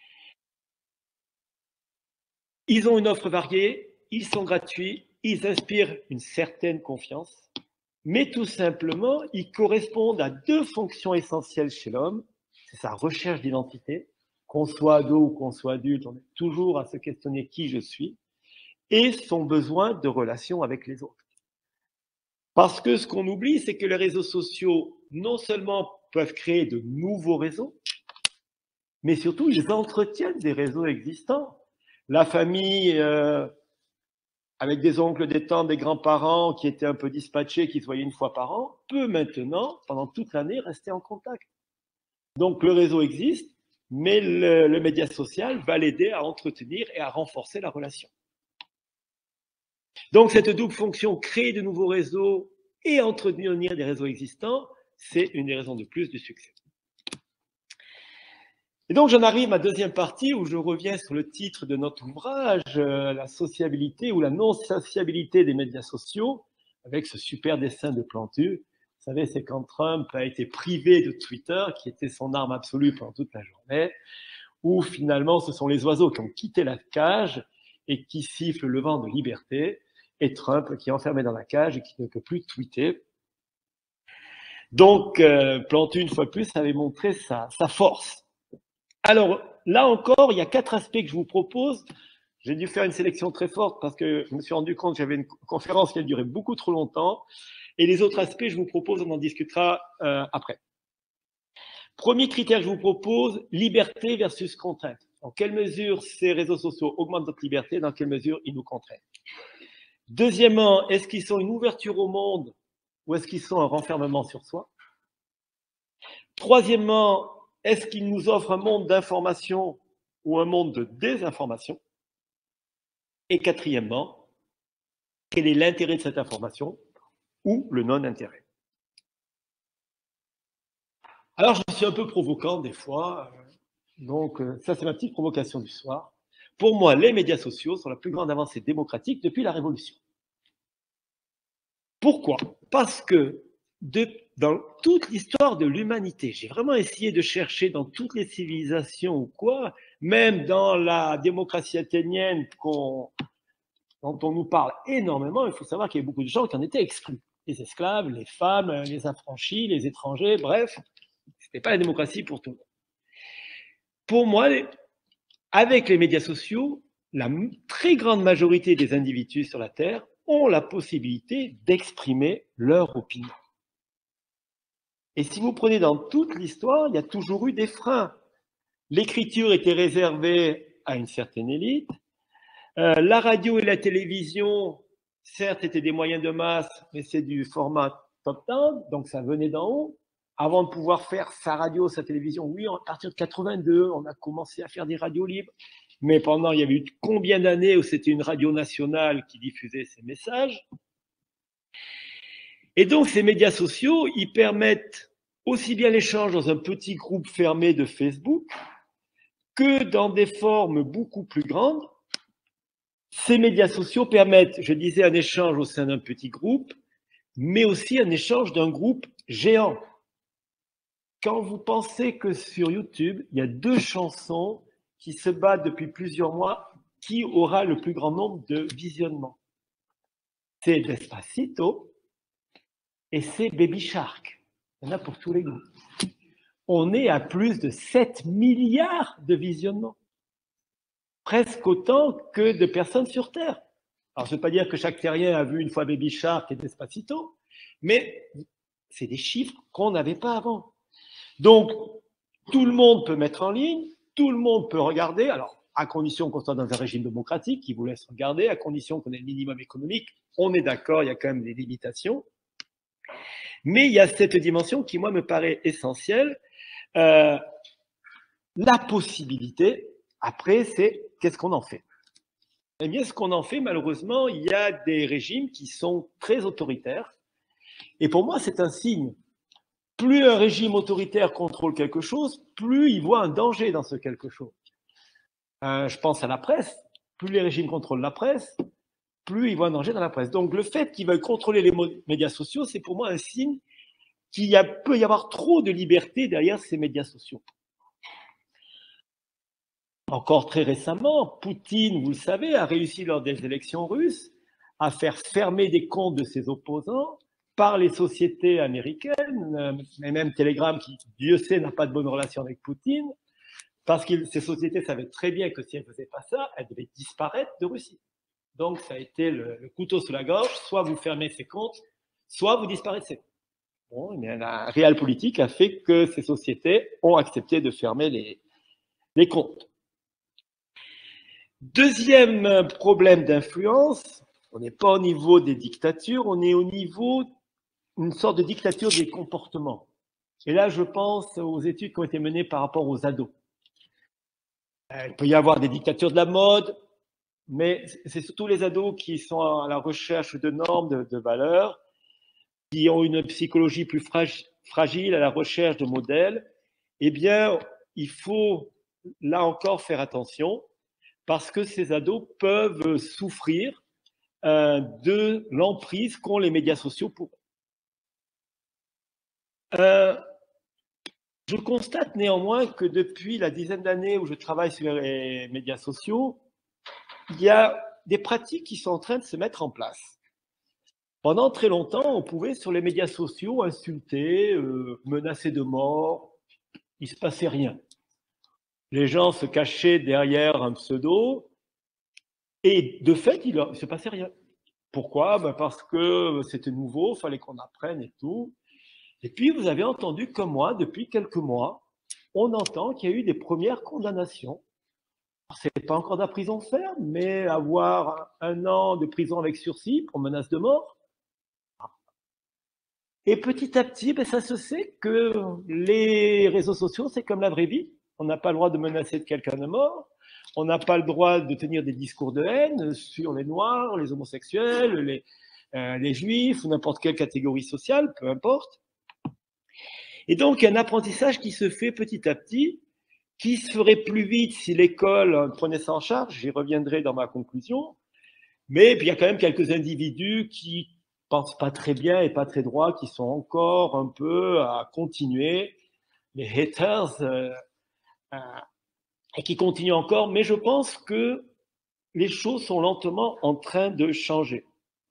[SPEAKER 1] Ils ont une offre variée, ils sont gratuits, ils inspirent une certaine confiance, mais tout simplement, ils correspondent à deux fonctions essentielles chez l'homme. C'est sa recherche d'identité, qu'on soit ado ou qu'on soit adulte, on est toujours à se questionner qui je suis, et son besoin de relation avec les autres. Parce que ce qu'on oublie, c'est que les réseaux sociaux, non seulement peuvent créer de nouveaux réseaux, mais surtout, ils entretiennent des réseaux existants. La famille, euh, avec des oncles, des tantes, des grands-parents qui étaient un peu dispatchés, qui se voyaient une fois par an, peut maintenant, pendant toute l'année, rester en contact. Donc le réseau existe, mais le, le média social va l'aider à entretenir et à renforcer la relation. Donc cette double fonction, créer de nouveaux réseaux et entretenir des réseaux existants, c'est une des raisons de plus du succès. Et donc j'en arrive à ma deuxième partie où je reviens sur le titre de notre ouvrage, euh, la sociabilité ou la non-sociabilité des médias sociaux, avec ce super dessin de Plantu. Vous savez, c'est quand Trump a été privé de Twitter, qui était son arme absolue pendant toute la journée, où finalement ce sont les oiseaux qui ont quitté la cage et qui sifflent le vent de liberté, et Trump qui est enfermé dans la cage et qui ne peut plus tweeter. Donc, euh, Plantu, une fois de plus, avait montré sa, sa force. Alors, là encore, il y a quatre aspects que je vous propose. J'ai dû faire une sélection très forte parce que je me suis rendu compte que j'avais une conférence qui a duré beaucoup trop longtemps. Et les autres aspects, je vous propose, on en discutera euh, après. Premier critère que je vous propose, liberté versus contrainte. En quelle mesure ces réseaux sociaux augmentent notre liberté, dans quelle mesure ils nous contraignent. Deuxièmement, est-ce qu'ils sont une ouverture au monde ou est-ce qu'ils sont un renfermement sur soi? Troisièmement, est-ce qu'ils nous offrent un monde d'information ou un monde de désinformation? Et quatrièmement, quel est l'intérêt de cette information ou le non-intérêt? Alors, je suis un peu provocant des fois, donc ça c'est ma petite provocation du soir. Pour moi, les médias sociaux sont la plus grande avancée démocratique depuis la Révolution. Pourquoi? Parce que de, dans toute l'histoire de l'humanité, j'ai vraiment essayé de chercher dans toutes les civilisations ou quoi, même dans la démocratie athénienne qu'on, dont on nous parle énormément, il faut savoir qu'il y a beaucoup de gens qui en étaient exclus. Les esclaves, les femmes, les affranchis, les étrangers, bref, c'était pas la démocratie pour tout le monde. Pour moi, avec les médias sociaux, la très grande majorité des individus sur la Terre ont la possibilité d'exprimer leur opinion. Et si vous prenez dans toute l'histoire, il y a toujours eu des freins. L'écriture était réservée à une certaine élite. Euh, la radio et la télévision, certes, étaient des moyens de masse, mais c'est du format top-down, donc ça venait d'en haut. Avant de pouvoir faire sa radio, sa télévision, oui, à partir de quatre-vingt-deux, on a commencé à faire des radios libres. Mais pendant, il y avait eu combien d'années où c'était une radio nationale qui diffusait ces messages? Et donc, ces médias sociaux, ils permettent aussi bien l'échange dans un petit groupe fermé de Facebook que dans des formes beaucoup plus grandes. Ces médias sociaux permettent, je disais, un échange au sein d'un petit groupe, mais aussi un échange d'un groupe géant. Quand vous pensez que sur YouTube, il y a deux chansons qui se battent depuis plusieurs mois, qui aura le plus grand nombre de visionnements? C'est Despacito et c'est Baby Shark. Il y en a pour tous les goûts. On est à plus de sept milliards de visionnements. Presque autant que de personnes sur Terre. Alors, je ne veux pas dire que chaque terrien a vu une fois Baby Shark et Despacito, mais c'est des chiffres qu'on n'avait pas avant. Donc, tout le monde peut mettre en ligne, tout le monde peut regarder, alors à condition qu'on soit dans un régime démocratique qui vous laisse regarder, à condition qu'on ait le minimum économique, on est d'accord, il y a quand même des limitations. Mais il y a cette dimension qui, moi, me paraît essentielle. Euh, la possibilité, après, c'est qu'est-ce qu'on en fait? Eh bien, ce qu'on en fait, malheureusement, il y a des régimes qui sont très autoritaires. Et pour moi, c'est un signe. Plus un régime autoritaire contrôle quelque chose, plus il voit un danger dans ce quelque chose. Euh, je pense à la presse. Plus les régimes contrôlent la presse, plus ils voient un danger dans la presse. Donc le fait qu'ils veuillent contrôler les médias sociaux, c'est pour moi un signe qu'il y a, peut y avoir trop de liberté derrière ces médias sociaux. Encore très récemment, Poutine, vous le savez, a réussi lors des élections russes à faire fermer des comptes de ses opposants par les sociétés américaines, et même Telegram, qui, Dieu sait, n'a pas de bonne relation avec Poutine, parce que ces sociétés savaient très bien que si elles ne faisaient pas ça, elles devaient disparaître de Russie. Donc, ça a été le, le couteau sous la gorge, soit vous fermez ces comptes, soit vous disparaissez. Bon, mais la réelle politique a fait que ces sociétés ont accepté de fermer les, les comptes. Deuxième problème d'influence, On n'est pas au niveau des dictatures, on est au niveau d'une sorte de dictature des comportements. Et là, je pense aux études qui ont été menées par rapport aux ados. Il peut y avoir des dictatures de la mode, mais c'est surtout les ados qui sont à la recherche de normes, de, de valeurs, qui ont une psychologie plus fragile, à la recherche de modèles. Eh bien, il faut là encore faire attention, parce que ces ados peuvent souffrir euh, de l'emprise qu'ont les médias sociaux pour eux. Euh, je constate néanmoins que depuis la dizaine d'années où je travaille sur les médias sociaux, il y a des pratiques qui sont en train de se mettre en place. Pendant très longtemps, on pouvait sur les médias sociaux insulter, euh, menacer de mort, il ne se passait rien. Les gens se cachaient derrière un pseudo et de fait, il ne se passait rien. Pourquoi? Ben parce que c'était nouveau, il fallait qu'on apprenne et tout. Et puis, vous avez entendu comme moi, depuis quelques mois, on entend qu'il y a eu des premières condamnations. Ce n'est pas encore de la prison ferme, mais avoir un an de prison avec sursis pour menace de mort. Et petit à petit, ben, ça se sait que les réseaux sociaux, c'est comme la vraie vie. On n'a pas le droit de menacer de quelqu'un de mort. On n'a pas le droit de tenir des discours de haine sur les Noirs, les homosexuels, les, euh, les Juifs ou n'importe quelle catégorie sociale, peu importe. Et donc, il y a un apprentissage qui se fait petit à petit, qui se ferait plus vite si l'école prenait ça en charge. J'y reviendrai dans ma conclusion. Mais puis, il y a quand même quelques individus qui pensent pas très bien et pas très droit, qui sont encore un peu à continuer, les haters, euh, euh, et qui continuent encore. Mais je pense que les choses sont lentement en train de changer.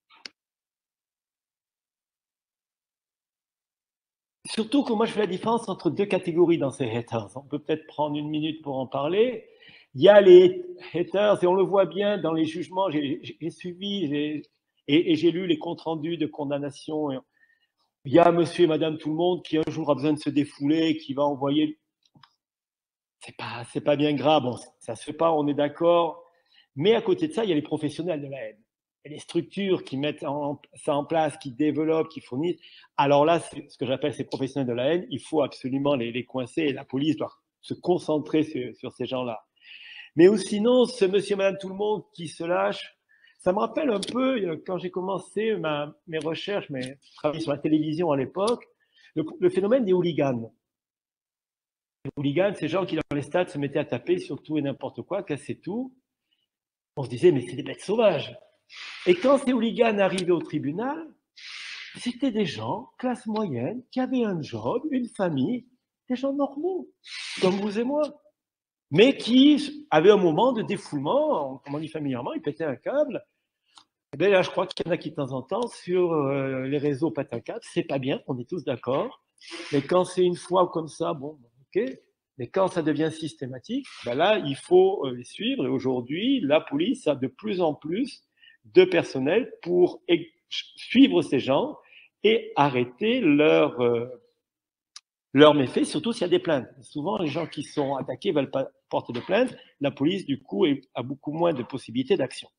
[SPEAKER 1] Surtout que moi, je fais la différence entre deux catégories dans ces haters. On peut peut-être prendre une minute pour en parler. Il y a les haters, et on le voit bien dans les jugements. J'ai suivi et, et j'ai lu les comptes rendus de condamnation. Il y a monsieur et madame tout le monde qui un jour a besoin de se défouler, qui va envoyer. C'est pas, c'est pas bien grave, bon, ça se fait pas, on est d'accord. Mais à côté de ça, il y a les professionnels de la haine. Et les structures qui mettent en, ça en place, qui développent, qui fournissent. Alors là, c'est ce que j'appelle ces professionnels de la haine, il faut absolument les, les coincer et la police doit se concentrer sur, sur ces gens-là. Mais ou sinon, ce monsieur et madame tout le monde qui se lâche, ça me rappelle un peu, quand j'ai commencé ma, mes recherches, mes travaux sur la télévision à l'époque, le, le phénomène des hooligans. Les hooligans, ces gens qui dans les stades se mettaient à taper sur tout et n'importe quoi, casser tout. On se disait, mais c'est des bêtes sauvages. Et quand ces hooligans arrivaient au tribunal, c'était des gens, classe moyenne, qui avaient un job, une famille, des gens normaux, comme vous et moi, mais qui avaient un moment de défoulement, comme on dit familièrement, ils pétaient un câble. Et bien là, je crois qu'il y en a qui, de temps en temps, sur euh, les réseaux pètent un câble, c'est pas bien, on est tous d'accord, mais quand c'est une fois comme ça, bon, ok, mais quand ça devient systématique, ben là, il faut les suivre, et aujourd'hui, la police a de plus en plus de personnel pour suivre ces gens et arrêter leurs euh, leur méfaits, surtout s'il y a des plaintes. Souvent, les gens qui sont attaqués ne veulent pas porter de plainte. La police, du coup, a beaucoup moins de possibilités d'action.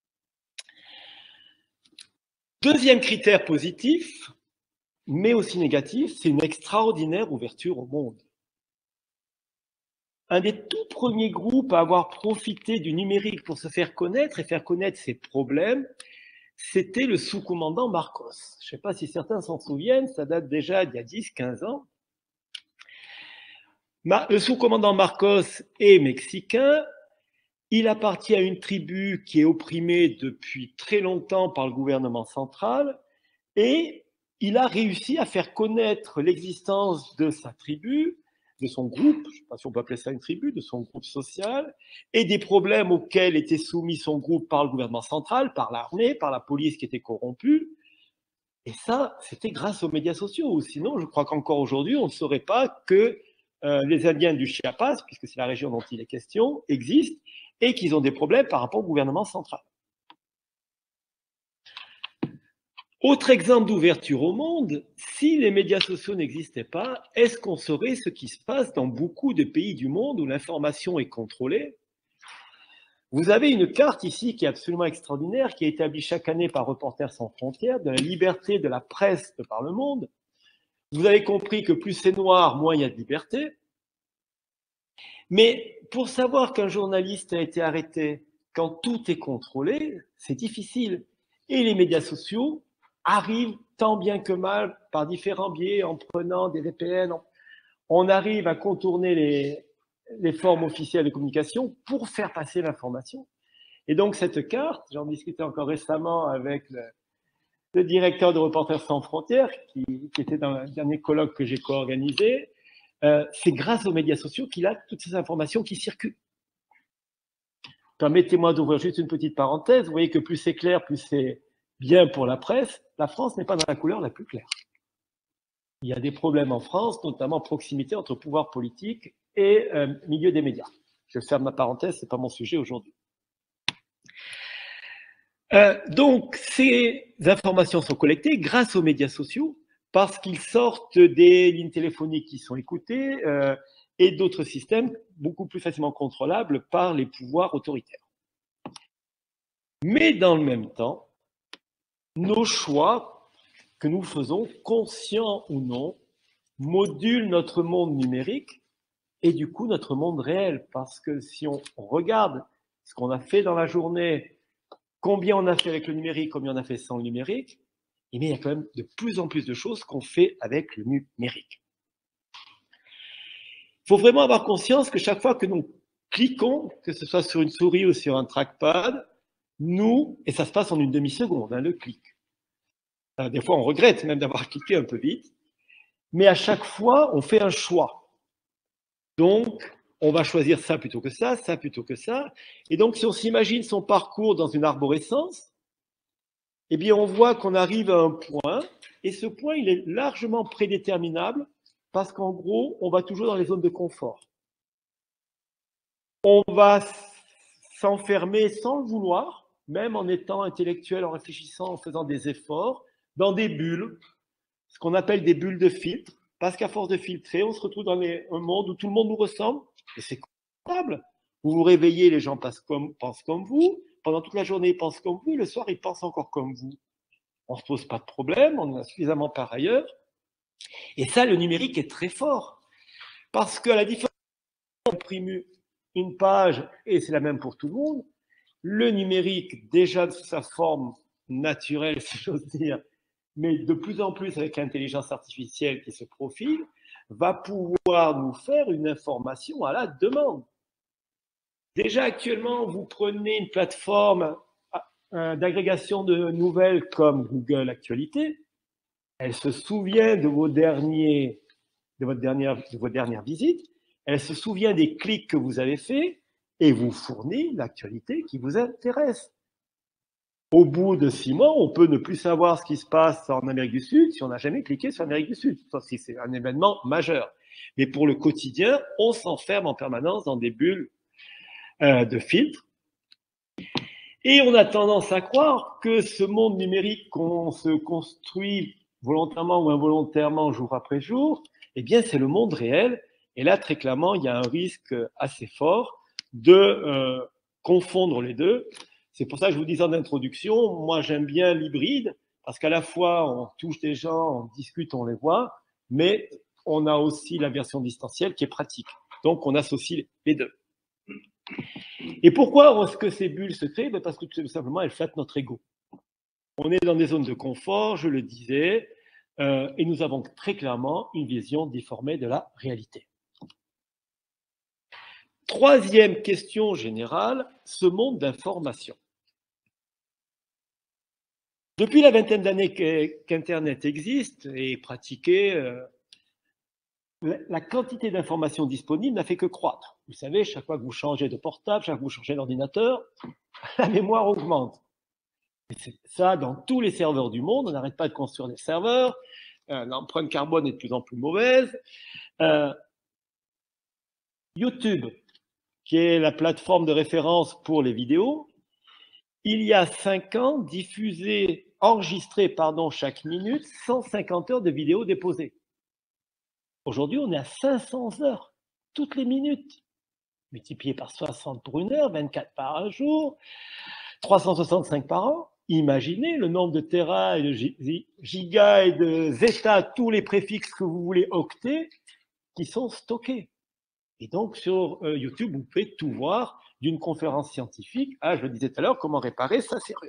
[SPEAKER 1] Deuxième critère positif, mais aussi négatif, c'est une extraordinaire ouverture au monde. Un des tout premiers groupes à avoir profité du numérique pour se faire connaître et faire connaître ses problèmes, c'était le sous-commandant Marcos. Je ne sais pas si certains s'en souviennent, ça date déjà d'il y a dix quinze ans. Le sous-commandant Marcos est mexicain. Il appartient à une tribu qui est opprimée depuis très longtemps par le gouvernement central et il a réussi à faire connaître l'existence de sa tribu, de son groupe, je ne sais pas si on peut appeler ça une tribu, de son groupe social, et des problèmes auxquels était soumis son groupe par le gouvernement central, par l'armée, par la police qui était corrompue. Et ça, c'était grâce aux médias sociaux. Sinon, je crois qu'encore aujourd'hui, on ne saurait pas que euh, les Indiens du Chiapas, puisque c'est la région dont il est question, existent et qu'ils ont des problèmes par rapport au gouvernement central. Autre exemple d'ouverture au monde, si les médias sociaux n'existaient pas, est-ce qu'on saurait ce qui se passe dans beaucoup de pays du monde où l'information est contrôlée? Vous avez une carte ici qui est absolument extraordinaire, qui est établie chaque année par Reporters sans frontières, de la liberté de la presse par le monde. Vous avez compris que plus c'est noir, moins il y a de liberté. Mais pour savoir qu'un journaliste a été arrêté quand tout est contrôlé, c'est difficile. Et les médias sociaux arrivent tant bien que mal par différents biais, en prenant des V P N. On arrive à contourner les, les formes officielles de communication pour faire passer l'information. Et donc cette carte, j'en discutais encore récemment avec le, le directeur de Reporters sans frontières, qui, qui était dans le dernier colloque que j'ai co-organisé, euh, c'est grâce aux médias sociaux qu'il a toutes ces informations qui circulent. Permettez-moi d'ouvrir juste une petite parenthèse. Vous voyez que plus c'est clair, plus c'est bien pour la presse. La France n'est pas dans la couleur la plus claire. Il y a des problèmes en France, notamment proximité entre pouvoir politique et euh, milieu des médias. Je ferme ma parenthèse, c'est pas mon sujet aujourd'hui. Euh, donc, ces informations sont collectées grâce aux médias sociaux parce qu'ils sortent des lignes téléphoniques qui sont écoutées euh, et d'autres systèmes beaucoup plus facilement contrôlables par les pouvoirs autoritaires. Mais dans le même temps, nos choix que nous faisons, conscients ou non, modulent notre monde numérique et du coup notre monde réel. Parce que si on regarde ce qu'on a fait dans la journée, combien on a fait avec le numérique, combien on a fait sans le numérique, eh bien, il y a quand même de plus en plus de choses qu'on fait avec le numérique. Il faut vraiment avoir conscience que chaque fois que nous cliquons, que ce soit sur une souris ou sur un trackpad, nous, et ça se passe en une demi-seconde, hein, le clic. Des fois, on regrette même d'avoir cliqué un peu vite, mais à chaque fois, on fait un choix. Donc, on va choisir ça plutôt que ça, ça plutôt que ça. Et donc, si on s'imagine son parcours dans une arborescence, eh bien, on voit qu'on arrive à un point, et ce point, il est largement prédéterminable, parce qu'en gros, on va toujours dans les zones de confort. On va s'enfermer sans le vouloir, même en étant intellectuel, en réfléchissant, en faisant des efforts, dans des bulles, ce qu'on appelle des bulles de filtre, parce qu'à force de filtrer, on se retrouve dans les, un monde où tout le monde nous ressemble, et c'est confortable. Vous vous réveillez, les gens pensent comme, pensent comme vous, pendant toute la journée, ils pensent comme vous, le soir, ils pensent encore comme vous. On ne se pose pas de problème, on en a suffisamment par ailleurs. Et ça, le numérique est très fort, parce que la différence, on imprime une page, et c'est la même pour tout le monde, le numérique, déjà de sa forme naturelle, si j'ose dire, mais de plus en plus avec l'intelligence artificielle qui se profile, va pouvoir nous faire une information à la demande. Déjà actuellement, vous prenez une plateforme d'agrégation de nouvelles comme Google Actualité, elle se souvient de vos derniers, de votre dernière, de vos dernières visites, elle se souvient des clics que vous avez faits et vous fournit l'actualité qui vous intéresse. Au bout de six mois, on peut ne plus savoir ce qui se passe en Amérique du Sud si on n'a jamais cliqué sur l'Amérique du Sud, sauf si c'est un événement majeur. Mais pour le quotidien, on s'enferme en permanence dans des bulles euh, de filtres. Et on a tendance à croire que ce monde numérique qu'on se construit volontairement ou involontairement jour après jour, eh bien, c'est le monde réel. Et là, très clairement, il y a un risque assez fort de euh, confondre les deux. C'est pour ça que je vous disais en introduction, moi j'aime bien l'hybride, parce qu'à la fois on touche des gens, on discute, on les voit, mais on a aussi la version distancielle qui est pratique. Donc on associe les deux. Et pourquoi est-ce que ces bulles se créent? Parce que tout simplement elles flattent notre ego. On est dans des zones de confort, je le disais, euh, et nous avons très clairement une vision déformée de la réalité. Troisième question générale, ce monde d'information. Depuis la vingtaine d'années qu'Internet existe et est pratiqué, euh, la quantité d'informations disponibles n'a fait que croître. Vous savez, chaque fois que vous changez de portable, chaque fois que vous changez d'ordinateur, la mémoire augmente. C'est ça dans tous les serveurs du monde, on n'arrête pas de construire des serveurs, euh, l'empreinte carbone est de plus en plus mauvaise. Euh, YouTube, qui est la plateforme de référence pour les vidéos, il y a cinq ans, diffusait, enregistré pardon, chaque minute, cent cinquante heures de vidéos déposées. Aujourd'hui, on est à cinq cents heures, toutes les minutes. multiplié par soixante pour une heure, vingt-quatre par un jour, trois cent soixante-cinq par an. Imaginez le nombre de téra et de gigas et de zeta, tous les préfixes que vous voulez octets, qui sont stockés. Et donc, sur euh, YouTube, vous pouvez tout voir d'une conférence scientifique à, je le disais tout à l'heure, comment réparer sa serrure.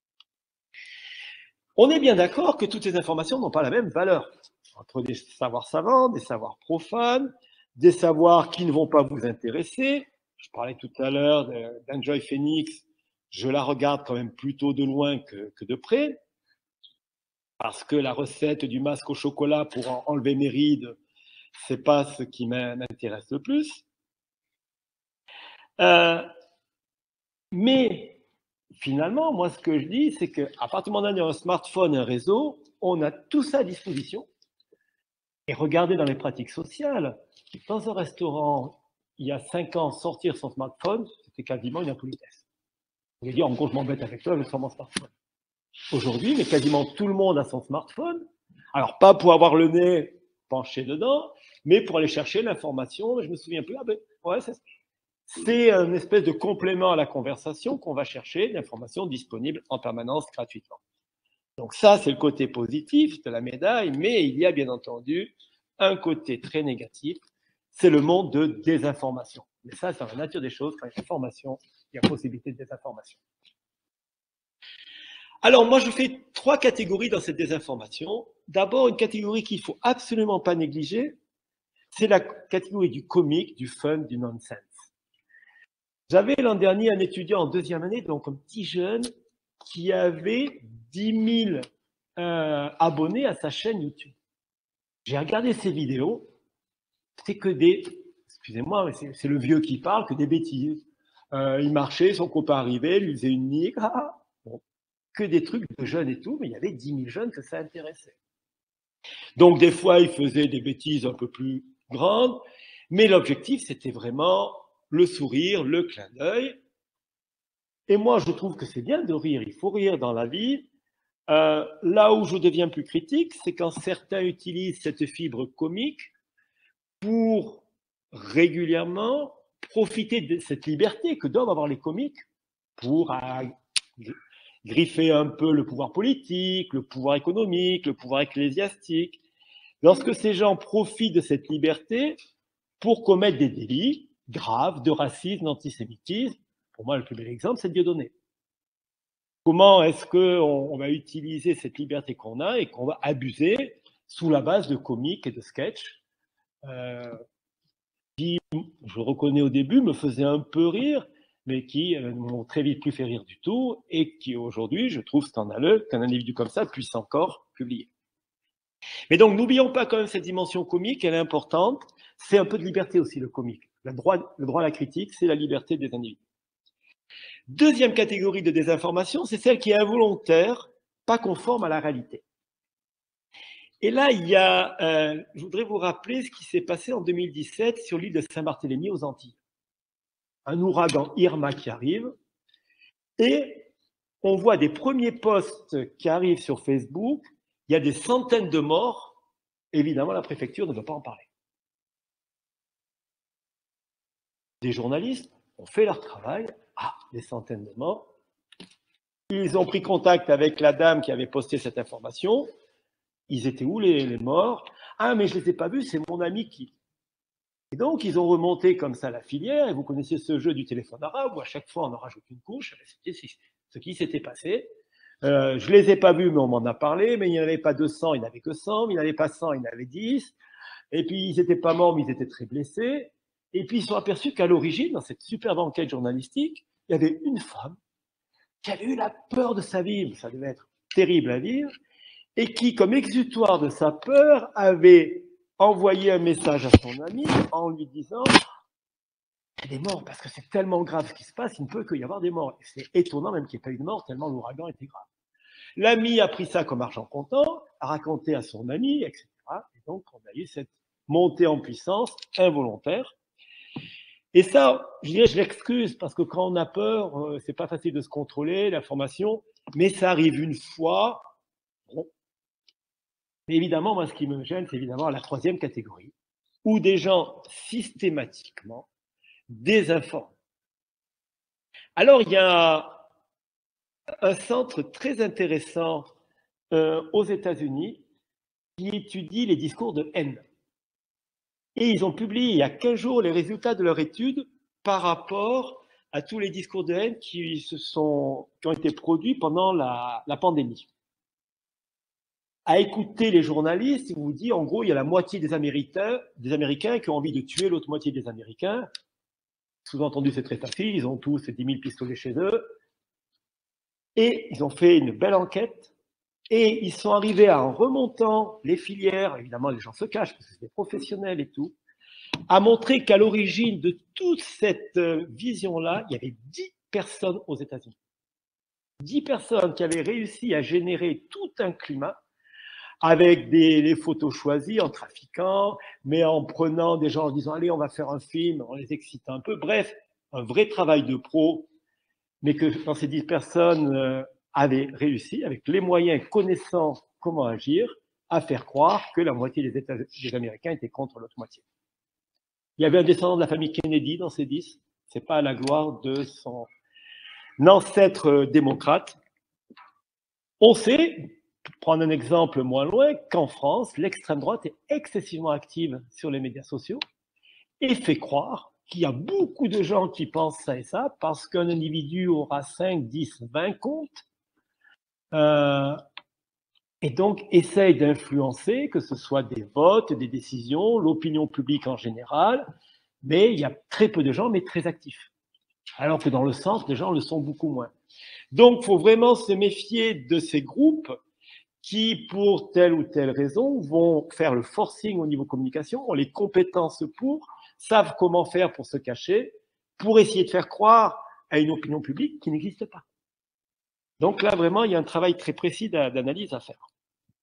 [SPEAKER 1] On est bien d'accord que toutes ces informations n'ont pas la même valeur. Entre des savoirs savants, des savoirs profanes, des savoirs qui ne vont pas vous intéresser. Je parlais tout à l'heure d'Enjoy Phoenix. Je la regarde quand même plutôt de loin que, que de près, parce que la recette du masque au chocolat pour en enlever mes rides, c'est pas ce qui m'intéresse le plus. Euh, mais finalement, moi, ce que je dis, c'est qu'à partir du moment où on a un smartphone, un réseau, on a tout ça à disposition. Et regardez dans les pratiques sociales, dans un restaurant, il y a cinq ans, sortir son smartphone, c'était quasiment une impolitesse. Vous allez dire, en gros, je m'embête avec toi, je sors mon smartphone. Aujourd'hui, mais quasiment tout le monde a son smartphone. Alors, pas pour avoir le nez penché dedans, mais pour aller chercher l'information. Je me souviens plus. Ah ben, ouais, c'est un espèce de complément à la conversation qu'on va chercher, l'information disponible en permanence gratuitement. Donc ça, c'est le côté positif de la médaille, mais il y a bien entendu un côté très négatif, c'est le monde de désinformation. Mais ça, c'est la nature des choses, quand il y a information, il y a possibilité de désinformation. Alors moi, je fais trois catégories dans cette désinformation. D'abord, une catégorie qu'il ne faut absolument pas négliger, c'est la catégorie du comique, du fun, du nonsense. J'avais l'an dernier un étudiant en deuxième année, donc un petit jeune, qui avait dix mille euh, abonnés à sa chaîne YouTube. J'ai regardé ses vidéos, c'est que des, excusez-moi, c'est le vieux qui parle, que des bêtises. Euh, il marchait, son copain arrivait, lui faisait une nique, ah, bon, que des trucs de jeunes et tout, mais il y avait dix mille jeunes que ça intéressait. Donc des fois, il faisait des bêtises un peu plus grandes, mais l'objectif, c'était vraiment le sourire, le clin d'œil. Et moi, je trouve que c'est bien de rire, il faut rire dans la vie. Euh, là où je deviens plus critique, c'est quand certains utilisent cette fibre comique pour régulièrement profiter de cette liberté que doivent avoir les comiques pour euh, griffer un peu le pouvoir politique, le pouvoir économique, le pouvoir ecclésiastique. Lorsque ces gens profitent de cette liberté pour commettre des délits graves de racisme, d'antisémitisme, pour moi, le plus bel exemple, c'est Dieudonné. Comment est-ce qu'on va utiliser cette liberté qu'on a et qu'on va abuser sous la base de comiques et de sketchs euh, qui, je reconnais au début, me faisaient un peu rire, mais qui euh, m'ont très vite plus fait rire du tout et qui aujourd'hui, je trouve scandaleux qu'un individu comme ça puisse encore publier. Mais donc, n'oublions pas quand même cette dimension comique, elle est importante. C'est un peu de liberté aussi, le comique. Le droit, le droit à la critique, c'est la liberté des individus. Deuxième catégorie de désinformation, c'est celle qui est involontaire, pas conforme à la réalité. Et là, il y a, euh, je voudrais vous rappeler ce qui s'est passé en deux mille dix-sept sur l'île de Saint-Barthélemy aux Antilles. Un ouragan Irma qui arrive, et on voit des premiers posts qui arrivent sur Facebook, il y a des centaines de morts, évidemment la préfecture ne veut pas en parler. Des journalistes ont fait leur travail, ah, des centaines de morts. Ils ont pris contact avec la dame qui avait posté cette information. Ils étaient où les, les morts? Ah, mais je ne les ai pas vus, c'est mon ami qui. Et donc, ils ont remonté comme ça la filière, et vous connaissez ce jeu du téléphone arabe, où à chaque fois on en rajoute une couche, c'était ce qui s'était passé. Euh, je ne les ai pas vus, mais on m'en a parlé, mais il n'y en avait pas deux cents, il n'y en avait que cent, mais il n'y en avait pas cent, il y en avait dix. Et puis, ils n'étaient pas morts, mais ils étaient très blessés. Et puis, ils sont aperçus qu'à l'origine, dans cette superbe enquête journalistique, il y avait une femme qui avait eu la peur de sa vie, ça devait être terrible à dire, et qui, comme exutoire de sa peur, avait envoyé un message à son ami en lui disant « Elle est morte parce que c'est tellement grave ce qui se passe, il ne peut qu'il y avoir des morts. » C'est étonnant même qu'il n'y ait pas eu de mort, tellement l'ouragan était grave. L'ami a pris ça comme argent comptant, a raconté à son ami, et cetera. Et donc, on a eu cette montée en puissance involontaire. Et ça, je dirais, je l'excuse parce que quand on a peur, euh, c'est pas facile de se contrôler, l'information, mais ça arrive une fois. Bon. Mais évidemment, moi, ce qui me gêne, c'est évidemment la troisième catégorie, où des gens systématiquement désinforment. Alors, il y a un centre très intéressant euh, aux États-Unis qui étudie les discours de haine. Et ils ont publié il y a quinze jours les résultats de leur étude par rapport à tous les discours de haine qui, se sont, qui ont été produits pendant la, la pandémie. À écouter les journalistes, ils vous disent, en gros, il y a la moitié des Américains, des Américains qui ont envie de tuer l'autre moitié des Américains. Sous-entendu, c'est très facile, ils ont tous dix mille pistolets chez eux. Et ils ont fait une belle enquête. Et ils sont arrivés à, en remontant les filières, évidemment les gens se cachent parce que c'est des professionnels et tout, à montrer qu'à l'origine de toute cette vision-là, il y avait dix personnes aux États-Unis. dix personnes qui avaient réussi à générer tout un climat avec des, les photos choisies, en trafiquant, mais en prenant des gens en disant « Allez, on va faire un film », en les excitant un peu. Bref, un vrai travail de pro, mais que dans ces dix personnes euh, avaient réussi, avec les moyens, connaissant comment agir, à faire croire que la moitié des, États, des Américains étaient contre l'autre moitié. Il y avait un descendant de la famille Kennedy dans ces dix. C'est pas à la gloire de son ancêtre démocrate. On sait, pour prendre un exemple moins loin, qu'en France, l'extrême droite est excessivement active sur les médias sociaux et fait croire qu'il y a beaucoup de gens qui pensent ça et ça parce qu'un individu aura cinq, dix, vingt comptes euh, et donc essaye d'influencer, que ce soit des votes, des décisions, l'opinion publique en général, mais il y a très peu de gens, mais très actifs. Alors que dans le centre, les gens le sont beaucoup moins. Donc, il faut vraiment se méfier de ces groupes qui, pour telle ou telle raison, vont faire le forcing au niveau communication, ont les compétences pour, savent comment faire pour se cacher, pour essayer de faire croire à une opinion publique qui n'existe pas. Donc là, vraiment, il y a un travail très précis d'analyse à faire.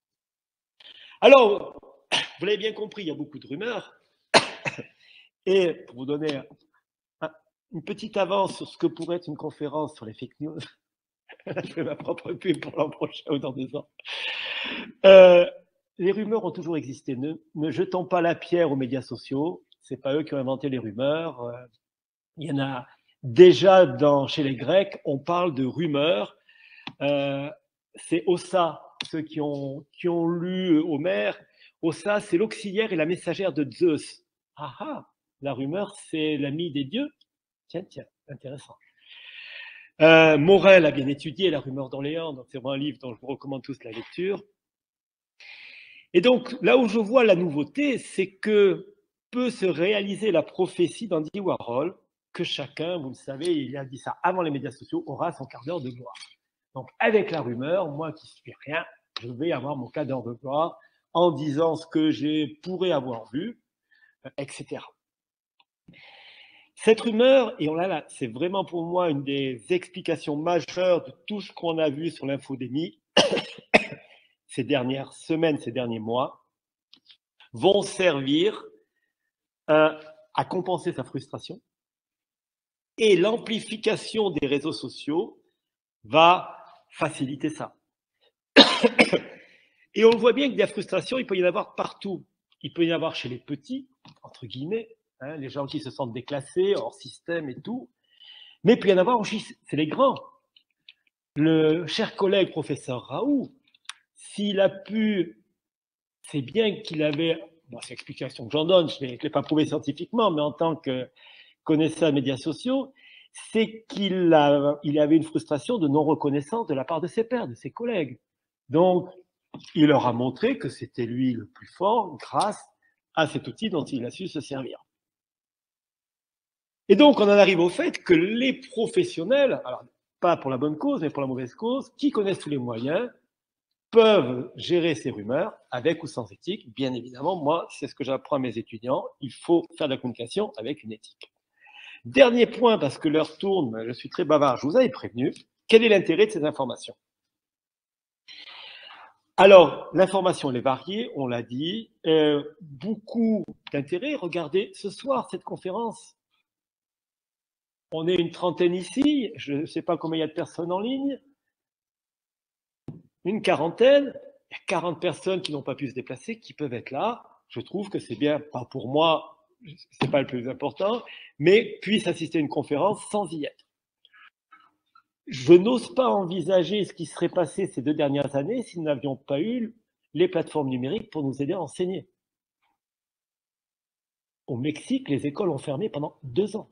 [SPEAKER 1] Alors, vous l'avez bien compris, il y a beaucoup de rumeurs. Et pour vous donner une petite avance sur ce que pourrait être une conférence sur les fake news, je fais ma propre pub pour l'an prochain ou dans deux ans. Euh, les rumeurs ont toujours existé. Ne, ne jetons pas la pierre aux médias sociaux. C'est pas eux qui ont inventé les rumeurs. Euh, il y en a déjà dans, chez les Grecs, on parle de rumeurs. Euh, c'est Ossa, ceux qui ont, qui ont lu Homère. Ossa, c'est l'auxiliaire et la messagère de Zeus. Ah ah, la rumeur, c'est l'ami des dieux. Tiens, tiens, intéressant. Euh, Morel a bien étudié la rumeur d'Orléans, donc c'est vraiment un livre dont je vous recommande tous la lecture. Et donc, là où je vois la nouveauté, c'est que peut se réaliser la prophétie d'Andy Warhol, que chacun, vous le savez, il a dit ça avant les médias sociaux, aura son quart d'heure de gloire. Donc, avec la rumeur, moi qui ne suis rien, je vais avoir mon quart d'heure de gloire en disant ce que je pourrais avoir vu, et cetera. Cette rumeur, et on l'a là, c'est vraiment pour moi une des explications majeures de tout ce qu'on a vu sur l'infodémie ces dernières semaines, ces derniers mois, vont servir euh, à compenser sa frustration. Et l'amplification des réseaux sociaux va faciliter ça. Et on le voit bien que des frustrations, il peut y en avoir partout. Il peut y en avoir chez les petits, entre guillemets, hein, les gens qui se sentent déclassés, hors système et tout. Mais il peut y en avoir aussi, c'est les grands. Le cher collègue professeur Raoult, s'il a pu, c'est bien qu'il avait, bon, c'est l'explication que j'en donne, je ne l'ai pas prouvé scientifiquement, mais en tant que connaisseur des médias sociaux, c'est qu'il a, il avait une frustration de non-reconnaissance de la part de ses pairs, de ses collègues. Donc, il leur a montré que c'était lui le plus fort grâce à cet outil dont il a su se servir. Et donc, on en arrive au fait que les professionnels, alors pas pour la bonne cause, mais pour la mauvaise cause, qui connaissent tous les moyens, peuvent gérer ces rumeurs avec ou sans éthique. Bien évidemment, moi, c'est ce que j'apprends à mes étudiants, il faut faire de la communication avec une éthique. Dernier point, parce que l'heure tourne, je suis très bavard, je vous avais prévenu, quel est l'intérêt de ces informations? Alors, l'information, elle est variée, on l'a dit, euh, beaucoup d'intérêt. Regardez ce soir cette conférence. On est une trentaine ici, je ne sais pas combien il y a de personnes en ligne, une quarantaine, il y a quarante personnes qui n'ont pas pu se déplacer, qui peuvent être là. Je trouve que c'est bien, pas pour moi, c'est pas le plus important, mais puisse assister à une conférence sans y être. Je n'ose pas envisager ce qui serait passé ces deux dernières années si nous n'avions pas eu les plateformes numériques pour nous aider à enseigner. Au Mexique, les écoles ont fermé pendant deux ans.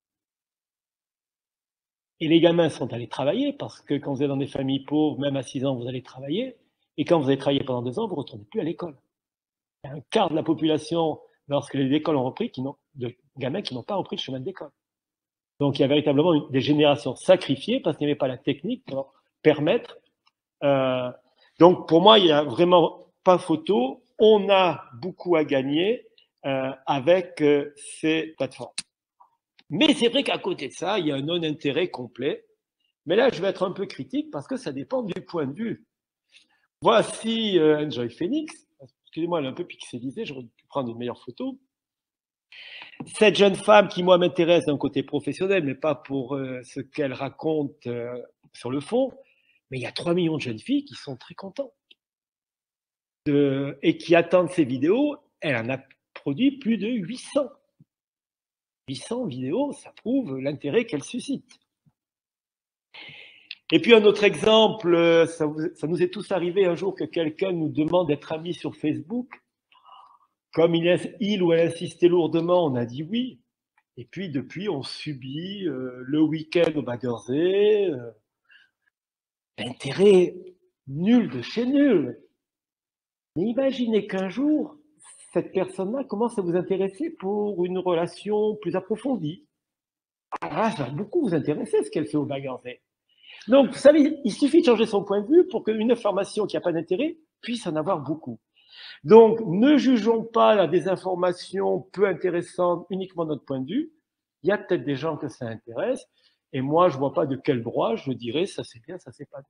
[SPEAKER 1] Et les gamins sont allés travailler, parce que quand vous êtes dans des familles pauvres, même à six ans, vous allez travailler. Et quand vous avez travaillé pendant deux ans, vous ne retournez plus à l'école. Il y a un quart de la population, lorsque les écoles ont repris, qui n'ont, de gamins qui n'ont pas repris le chemin de l'école. Donc il y a véritablement une, des générations sacrifiées parce qu'il n'y avait pas la technique pour permettre. Euh, donc pour moi, il n'y a vraiment pas photo. On a beaucoup à gagner euh, avec euh, ces plateformes. Mais c'est vrai qu'à côté de ça, il y a un non-intérêt complet. Mais là, je vais être un peu critique parce que ça dépend du point de vue. Voici euh, Enjoy Phoenix. Excusez-moi, elle est un peu pixelisée, j'aurais pu prendre une meilleure photo. Cette jeune femme qui, moi, m'intéresse d'un côté professionnel, mais pas pour euh, ce qu'elle raconte euh, sur le fond. Mais il y a trois millions de jeunes filles qui sont très contentes de, et qui attendent ces vidéos. Elle en a produit plus de huit cents. huit cents vidéos, ça prouve l'intérêt qu'elle suscite. Et puis un autre exemple, ça, vous, ça nous est tous arrivé un jour que quelqu'un nous demande d'être amis sur Facebook. Comme il, est, il ou elle insistait lourdement, on a dit oui. Et puis depuis, on subit euh, le week-end au Baggersee. Euh, L'intérêt nul de chez nul. Mais imaginez qu'un jour, cette personne-là commence à vous intéresser pour une relation plus approfondie. Ah, ça va beaucoup vous intéresser ce qu'elle fait au Baggersee. Donc, vous savez, il suffit de changer son point de vue pour qu'une information qui n'a pas d'intérêt puisse en avoir beaucoup. Donc, ne jugeons pas la désinformation peu intéressante uniquement de notre point de vue. Il y a peut-être des gens que ça intéresse. Et moi, je ne vois pas de quel droit je dirais ça c'est bien, ça c'est pas bien.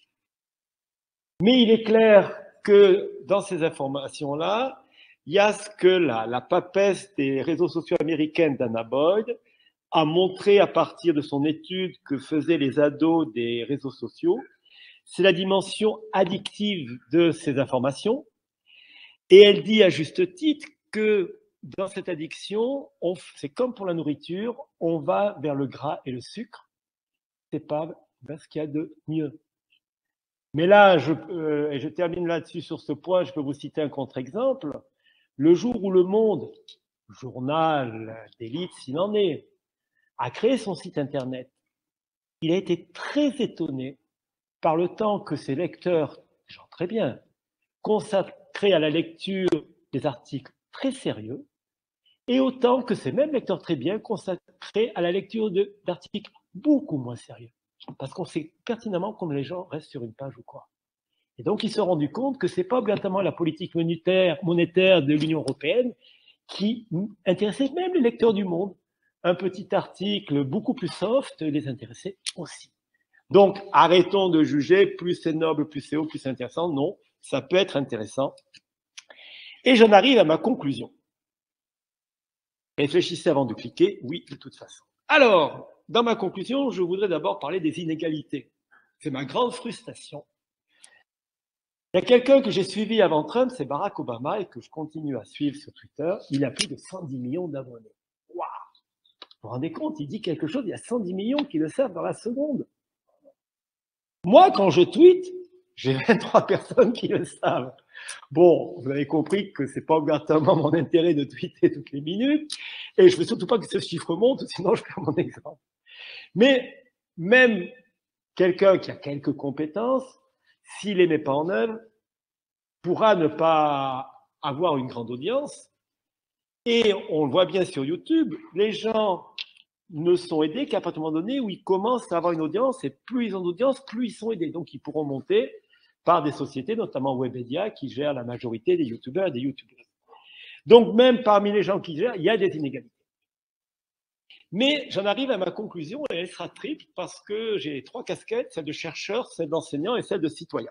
[SPEAKER 1] Mais il est clair que dans ces informations-là, il y a ce que la, la papesse des réseaux sociaux américaines d'Anna Boyd a montré à partir de son étude que faisaient les ados des réseaux sociaux. C'est la dimension addictive de ces informations. Et elle dit à juste titre que dans cette addiction, c'est comme pour la nourriture, on va vers le gras et le sucre. C'est pas vers ce qu'il y a de mieux. Mais là, je, euh, et je termine là-dessus sur ce point, je peux vous citer un contre-exemple. Le jour où Le Monde, journal d'élite s'il en est, a créé son site internet, il a été très étonné par le temps que ses lecteurs, genre très bien, consacraient à la lecture des articles très sérieux, et autant que ces mêmes lecteurs très bien consacrés à la lecture d'articles beaucoup moins sérieux. Parce qu'on sait pertinemment comment les gens restent sur une page ou quoi. Et donc, ils se sont rendus compte que ce n'est pas obligatoirement la politique monétaire, monétaire de l'Union européenne qui intéressait même les lecteurs du Monde. Un petit article beaucoup plus soft les intéressait aussi. Donc, arrêtons de juger, plus c'est noble, plus c'est haut, plus c'est intéressant. Non, ça peut être intéressant. Et j'en arrive à ma conclusion. Réfléchissez avant de cliquer, oui, de toute façon. Alors, dans ma conclusion, je voudrais d'abord parler des inégalités. C'est ma grande frustration. Il y a quelqu'un que j'ai suivi avant Trump, c'est Barack Obama, et que je continue à suivre sur Twitter. Il a plus de cent dix millions d'abonnés. Waouh! Vous vous rendez compte, il dit quelque chose, il y a cent dix millions qui le savent dans la seconde. Moi, quand je tweete, j'ai vingt-trois personnes qui le savent. Bon, vous avez compris que c'est pas obligatoirement mon intérêt de tweeter toutes les minutes, et je veux surtout pas que ce chiffre monte, sinon je perds mon exemple. Mais même quelqu'un qui a quelques compétences, s'il les met pas en œuvre, pourra ne pas avoir une grande audience. Et on le voit bien sur YouTube, les gens ne sont aidés qu'à partir du moment donné où ils commencent à avoir une audience, et plus ils ont d'audience, plus ils sont aidés. Donc ils pourront monter par des sociétés, notamment Webedia, qui gèrent la majorité des youtubeurs et des youtubeuses. Donc même parmi les gens qui gèrent, il y a des inégalités. Mais j'en arrive à ma conclusion, et elle sera triple, parce que j'ai trois casquettes, celle de chercheur, celle d'enseignant et celle de citoyen.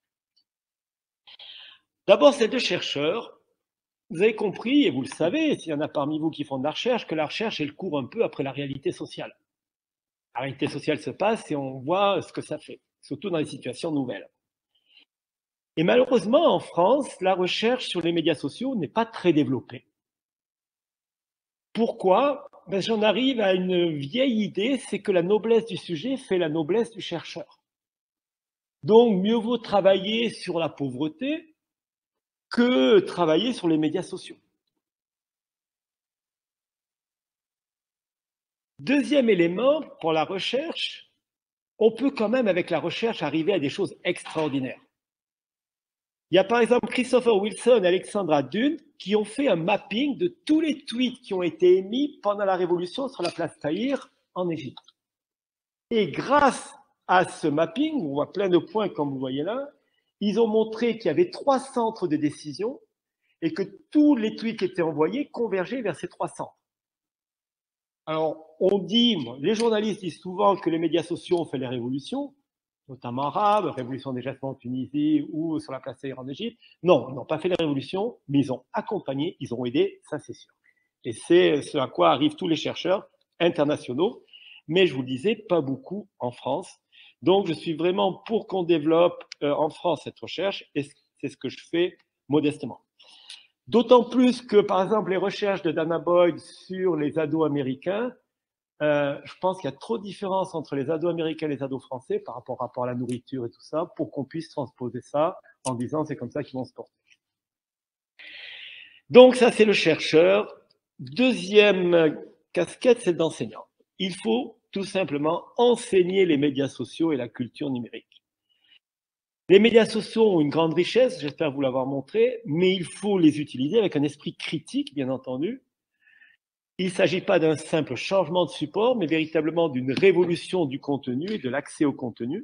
[SPEAKER 1] D'abord, celle de chercheur. Vous avez compris, et vous le savez, s'il y en a parmi vous qui font de la recherche, que la recherche, elle court un peu après la réalité sociale. La réalité sociale se passe et on voit ce que ça fait, surtout dans les situations nouvelles. Et malheureusement, en France, la recherche sur les médias sociaux n'est pas très développée. Pourquoi? Ben, j'en arrive à une vieille idée, c'est que la noblesse du sujet fait la noblesse du chercheur. Donc, mieux vaut travailler sur la pauvreté que travailler sur les médias sociaux. Deuxième élément, pour la recherche, on peut quand même, avec la recherche, arriver à des choses extraordinaires. Il y a par exemple Christopher Wilson et Alexandra Dunn qui ont fait un mapping de tous les tweets qui ont été émis pendant la Révolution sur la place Tahrir en Égypte. Et grâce à ce mapping, on voit plein de points comme vous voyez là, ils ont montré qu'il y avait trois centres de décision et que tous les tweets qui étaient envoyés convergeaient vers ces trois centres. Alors, on dit, les journalistes disent souvent que les médias sociaux ont fait les révolutions, notamment arabes, révolution des jasmins en Tunisie ou sur la place Tahrir en Égypte. Non, ils n'ont pas fait les révolutions, mais ils ont accompagné, ils ont aidé, ça c'est sûr. Et c'est ce à quoi arrivent tous les chercheurs internationaux, mais je vous le disais, pas beaucoup en France. Donc, je suis vraiment pour qu'on développe euh, en France cette recherche, et c'est ce que je fais modestement. D'autant plus que, par exemple, les recherches de Dana Boyd sur les ados américains, euh, je pense qu'il y a trop de différences entre les ados américains et les ados français par rapport, rapport à la nourriture et tout ça, pour qu'on puisse transposer ça en disant c'est comme ça qu'ils vont se porter. Donc ça, c'est le chercheur. Deuxième casquette, c'est d'enseignant. Il faut tout simplement enseigner les médias sociaux et la culture numérique. Les médias sociaux ont une grande richesse, j'espère vous l'avoir montré, mais il faut les utiliser avec un esprit critique, bien entendu. Il ne s'agit pas d'un simple changement de support, mais véritablement d'une révolution du contenu et de l'accès au contenu.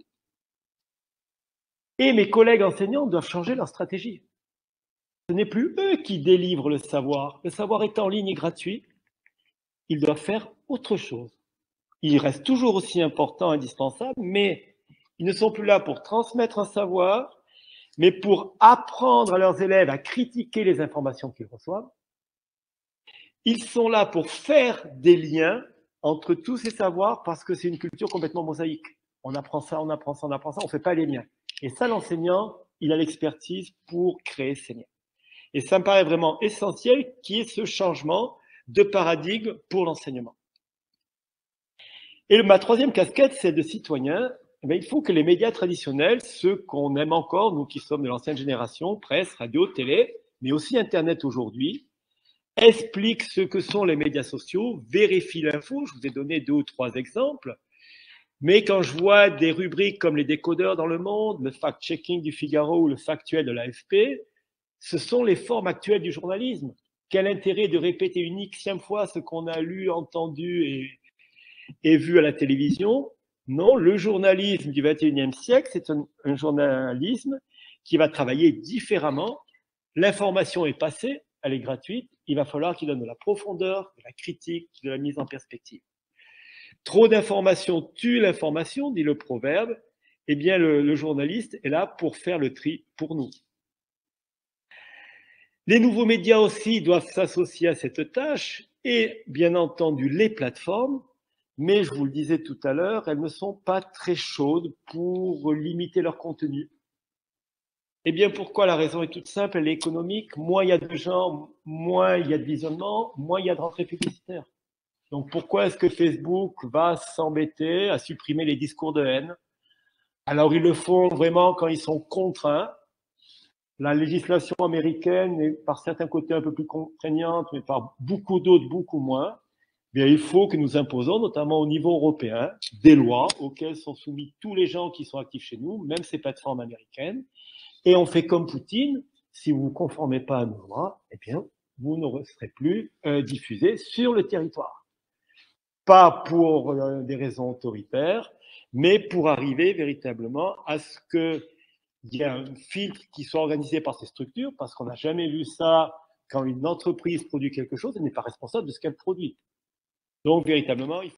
[SPEAKER 1] Et mes collègues enseignants doivent changer leur stratégie. Ce n'est plus eux qui délivrent le savoir. Le savoir est en ligne et gratuit. Ils doivent faire autre chose. Il reste toujours aussi important, indispensable, mais ils ne sont plus là pour transmettre un savoir, mais pour apprendre à leurs élèves à critiquer les informations qu'ils reçoivent. Ils sont là pour faire des liens entre tous ces savoirs parce que c'est une culture complètement mosaïque. On apprend ça, on apprend ça, on apprend ça, on ne fait pas les liens. Et ça, l'enseignant, il a l'expertise pour créer ces liens. Et ça me paraît vraiment essentiel qu'il y ait ce changement de paradigme pour l'enseignement. Et ma troisième casquette, c'est de citoyen. Eh bien, il faut que les médias traditionnels, ceux qu'on aime encore, nous qui sommes de l'ancienne génération, presse, radio, télé, mais aussi Internet aujourd'hui, expliquent ce que sont les médias sociaux, vérifient l'info. Je vous ai donné deux ou trois exemples. Mais quand je vois des rubriques comme les décodeurs dans Le Monde, le fact-checking du Figaro ou le factuel de l'A F P, ce sont les formes actuelles du journalisme. Quel intérêt de répéter une xième fois ce qu'on a lu, entendu et, et vu à la télévision? Non, le journalisme du vingt et unième siècle, c'est un, un journalisme qui va travailler différemment. L'information est passée, elle est gratuite. Il va falloir qu'il donne de la profondeur, de la critique, de la mise en perspective. Trop d'informations tue l'information, dit le proverbe. Eh bien, le, le journaliste est là pour faire le tri pour nous. Les nouveaux médias aussi doivent s'associer à cette tâche et, bien entendu, les plateformes. Mais je vous le disais tout à l'heure, elles ne sont pas très chaudes pour limiter leur contenu. Eh bien, pourquoi? La raison est toute simple, elle est économique. Moins il y a de gens, moins il y a de visionnement, moins il y a de rentrées publicitaires. Donc, pourquoi est-ce que Facebook va s'embêter à supprimer les discours de haine? Alors, ils le font vraiment quand ils sont contraints. La législation américaine est par certains côtés un peu plus contraignante, mais par beaucoup d'autres, beaucoup moins. Bien, il faut que nous imposons, notamment au niveau européen, des lois auxquelles sont soumis tous les gens qui sont actifs chez nous, même ces plateformes américaines. Et on fait comme Poutine, si vous ne vous conformez pas à nos lois, eh bien, vous ne serez plus euh, diffusé sur le territoire. Pas pour euh, des raisons autoritaires, mais pour arriver véritablement à ce qu'il y ait un filtre qui soit organisé par ces structures, parce qu'on n'a jamais vu ça quand une entreprise produit quelque chose, elle n'est pas responsable de ce qu'elle produit. Donc, véritablement, il faut